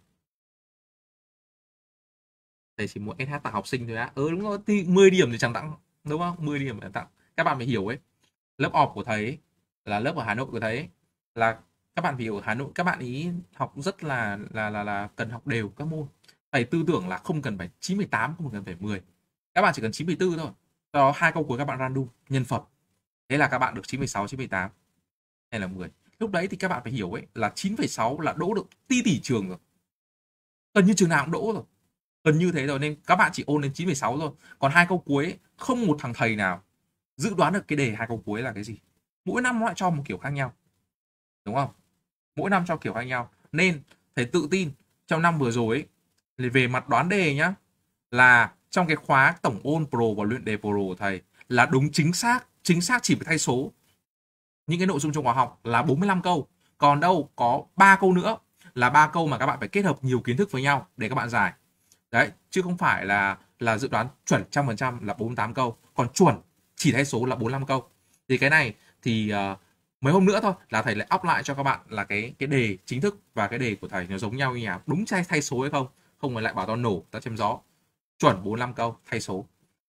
Thầy chỉ muốn SH tặng học sinh thôi á. Đúng rồi, thì 10 điểm thì chẳng tặng, đúng không? 10 điểm để tặng. Các bạn phải hiểu ấy. Lớp off của thầy ấy, là lớp ở Hà Nội của thầy ấy, là các bạn phải hiểu ở Hà Nội các bạn ý học rất là cần học đều các môn. Thầy tư tưởng là không cần phải 98, không cần phải 10. Các bạn chỉ cần 94 thôi. Sau đó 2 câu cuối các bạn random nhân phẩm. Thế là các bạn được 96, 98 hay là 10. Lúc đấy thì các bạn phải hiểu ấy là 9,6 là đỗ được ti tỷ trường rồi. Gần như trường nào cũng đỗ rồi. Gần như thế rồi nên các bạn chỉ ôn đến 9,6 thôi. Còn 2 câu cuối ấy, không một thằng thầy nào dự đoán được cái đề 2 câu cuối là cái gì. Mỗi năm nó lại cho một kiểu khác nhau. Đúng không? Mỗi năm cho kiểu khác nhau. Nên thầy tự tin trong năm vừa rồi ấy, về mặt đoán đề nhá, là trong cái khóa tổng ôn pro và luyện đề pro của thầy là đúng chính xác chỉ phải thay số. Những cái nội dung trong khóa học là 45 câu. Còn đâu có 3 câu nữa là 3 câu mà các bạn phải kết hợp nhiều kiến thức với nhau để các bạn giải. Đấy, chứ không phải là dự đoán chuẩn 100% là 48 câu, còn chuẩn chỉ thay số là 45 câu. Thì cái này thì mấy hôm nữa thôi là thầy lại up lại cho các bạn là cái đề chính thức và cái đề của thầy nó giống nhau như nào, đúng thay số hay không. Không phải lại bảo tao nổ, tao chém gió. Chuẩn 45 câu thay số.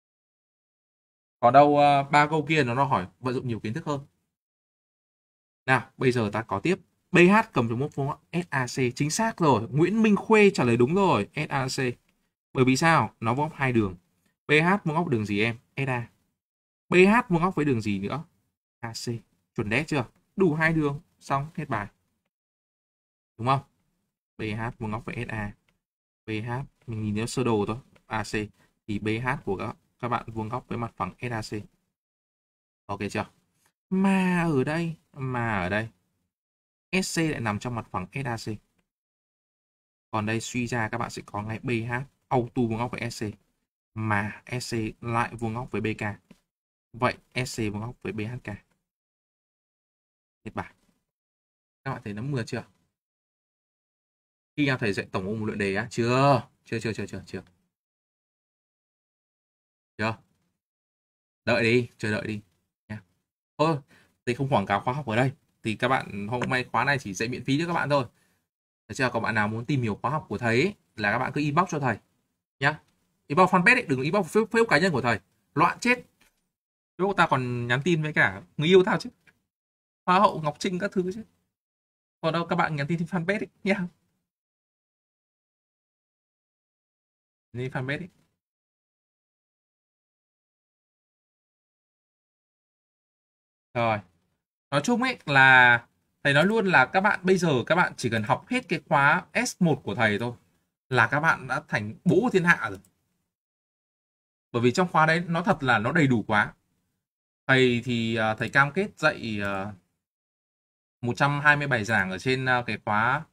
Còn đâu 3 câu kia nó hỏi vận dụng nhiều kiến thức hơn. Nào, bây giờ ta có tiếp. BH cầm cho mốc vuông góc SAC. Chính xác rồi. Nguyễn Minh Khuê trả lời đúng rồi. SAC. Bởi vì sao? Nó vuông góc hai đường. BH vuông góc đường gì em? SA. BH vuông góc với đường gì nữa? AC. Chuẩn đét chưa? Đủ hai đường. Xong. Hết bài. Đúng không? BH vuông góc với SA. BH. Mình nhìn theo sơ đồ thôi. AC. Thì BH của các bạn vuông góc với mặt phẳng SAC. Ok chưa? Mà ở đây SC lại nằm trong mặt phẳng SAC. Còn đây suy ra các bạn sẽ có ngay BH auto vuông góc với SC. Mà SC lại vuông góc với BK. Vậy SC vuông góc với BHK. Hết bài. Các bạn thấy nó mưa chưa? Khi nào thầy dạy tổng ôn luyện đề á? Chưa. Đợi đi, chờ đợi đi nha. Thôi, thầy không quảng cáo khóa học ở đây. Thì các bạn hôm nay khóa này chỉ dạy miễn phí cho các bạn thôi. Được chưa? Còn bạn nào muốn tìm hiểu khóa học của thầy ấy, là các bạn cứ inbox cho thầy nhá. Inbox fanpage ấy, đừng inbox Facebook cá nhân của thầy. Loạn chết. Lúc tao còn nhắn tin với cả người yêu tao chứ. Hoa hậu Ngọc Trinh các thứ chứ. Còn đâu các bạn nhắn tin trên fanpage ấy nhá. Lên fanpage ấy. Rồi. Nói chung ấy là thầy nói luôn là các bạn bây giờ các bạn chỉ cần học hết cái khóa S1 của thầy thôi là các bạn đã thành bố của thiên hạ rồi. Bởi vì trong khóa đấy nó thật là nó đầy đủ quá. Thầy thì thầy cam kết dạy 120 bài giảng ở trên cái khóa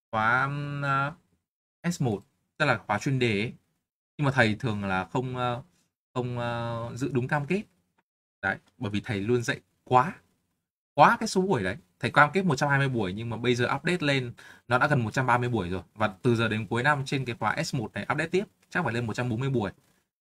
S1, tức là khóa chuyên đề ấy. Nhưng mà thầy thường là không giữ đúng cam kết. Đấy, bởi vì thầy luôn dạy quá cái số buổi đấy. Thầy cam kết 120 buổi nhưng mà bây giờ update lên nó đã gần 130 buổi rồi. Và từ giờ đến cuối năm trên cái khóa S1 này update tiếp chắc phải lên 140 buổi.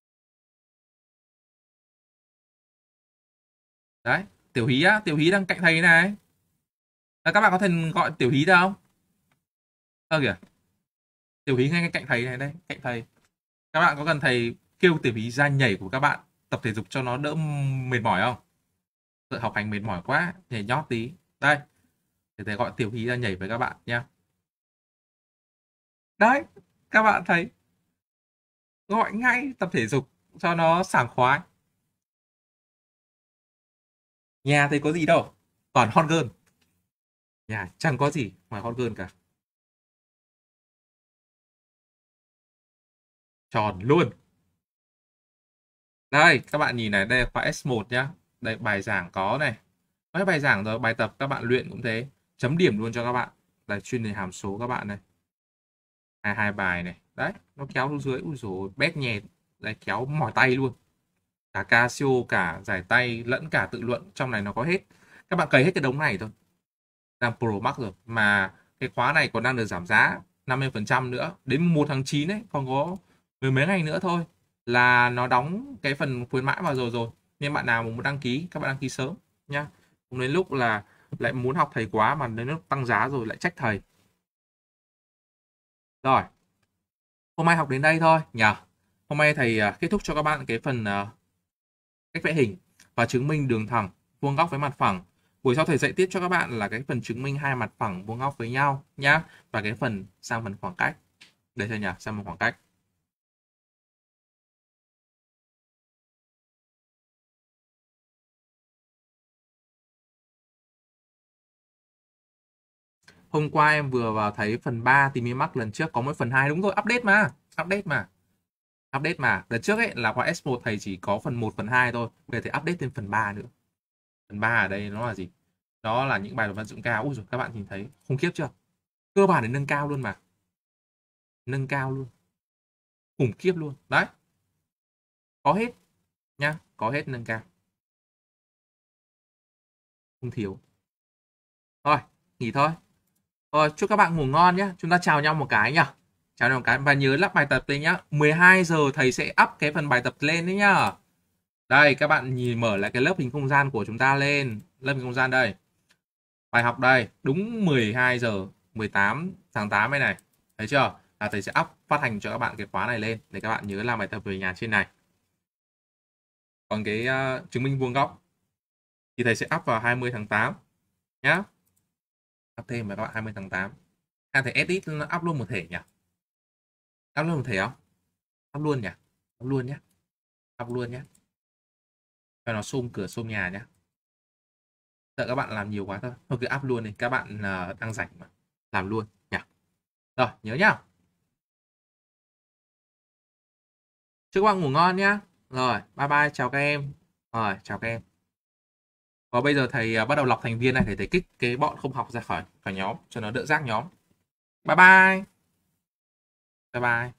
Đấy, Tiểu Hí á, Tiểu Hí đang cạnh thầy này. Các bạn có thể gọi Tiểu Hí ra không? Kìa. Tiểu Hí ngay cạnh thầy này đây, cạnh thầy. Các bạn có cần thầy kêu Tiểu Hí ra nhảy của các bạn tập thể dục cho nó đỡ mệt mỏi không? Sợ học hành mệt mỏi quá, nhảy nhót tí. Đây, để thầy gọi Tiểu Hy ra nhảy với các bạn nha. Đấy, các bạn thấy. Gọi ngay tập thể dục cho nó sảng khoái. Nhà thì có gì đâu, toàn hot girl. Nhà chẳng có gì ngoài hot girl cả. Tròn luôn. Đây, các bạn nhìn này, đây là khóa S1 nhá. Đây, bài giảng có này. Mấy bài giảng rồi, bài tập các bạn luyện cũng thế. Chấm điểm luôn cho các bạn. Đây, chuyên đề hàm số các bạn này. Hai bài này. Đấy, nó kéo xuống dưới. Ui dồi, bét nhẹ. Đây, kéo mỏi tay luôn. Cả Casio, cả giải tay, lẫn cả tự luận. Trong này nó có hết. Các bạn cày hết cái đống này thôi. Đang Pro Max rồi. Mà cái khóa này còn đang được giảm giá 50% nữa. Đến 1 tháng 9 ấy, còn có mười mấy ngày nữa thôi là nó đóng cái phần khuyến mãi vào rồi. Nên bạn nào muốn đăng ký, các bạn đăng ký sớm nhá. Không đến lúc là lại muốn học thầy quá mà đến lúc tăng giá rồi lại trách thầy. Rồi. Hôm nay học đến đây thôi nhỉ. Hôm nay thầy kết thúc cho các bạn cái phần cách vẽ hình và chứng minh đường thẳng, vuông góc với mặt phẳng. Buổi sau thầy dạy tiếp cho các bạn là cái phần chứng minh hai mặt phẳng vuông góc với nhau nhá, và cái phần sang phần khoảng cách. Đây thầy nhỉ, sang phần khoảng cách. Hôm qua em vừa vào thấy phần 3 tìm mắc lần trước có mỗi phần 2, đúng rồi, update mà. Update mà. Đợt trước ấy là khóa S1 thầy chỉ có phần 1, phần 2 thôi. Bây giờ thầy update lên phần 3 nữa. Phần 3 ở đây nó là gì? Đó là những bài vận dụng cao. Ui dồi, các bạn nhìn thấy khủng khiếp chưa? Cơ bản để nâng cao luôn mà. Nâng cao luôn. Khủng khiếp luôn. Đấy. Có hết nhá, có hết nâng cao. Không thiếu. Thôi, nghỉ thôi. Rồi, chúc các bạn ngủ ngon nhé. Chúng ta chào nhau một cái nhá. Chào nhau một cái và nhớ lắp bài tập lên nhá. 12 giờ thầy sẽ up cái phần bài tập lên đấy nhá. Đây, các bạn nhìn mở lại cái lớp hình không gian của chúng ta lên. Lớp hình không gian đây. Bài học đây, đúng 12 giờ 18 tháng 8 này. Thấy chưa? Là thầy sẽ up phát hành cho các bạn cái khóa này lên để các bạn nhớ làm bài tập về nhà trên này. Còn cái chứng minh vuông góc thì thầy sẽ up vào 20 tháng 8 nhá. Up thêm với các bạn 20 tháng 8. Thầy edit nó up luôn một thể nhỉ? Up luôn một thể không? Up luôn nhỉ? Up luôn nhé. Up luôn nhé. Cho nó xôm cửa xôm nhà nhé. Sợ các bạn làm nhiều quá thôi. Thôi cứ up luôn đi. Các bạn đang rảnh mà. Làm luôn nhỉ? Rồi, nhớ nhá. Chúc các bạn ngủ ngon nhá. Rồi, bye bye, chào các em. Rồi, chào các em. Và bây giờ thầy bắt đầu lọc thành viên này để thầy kích cái bọn không học ra khỏi nhóm cho nó đỡ rác nhóm. Bye bye. Bye bye.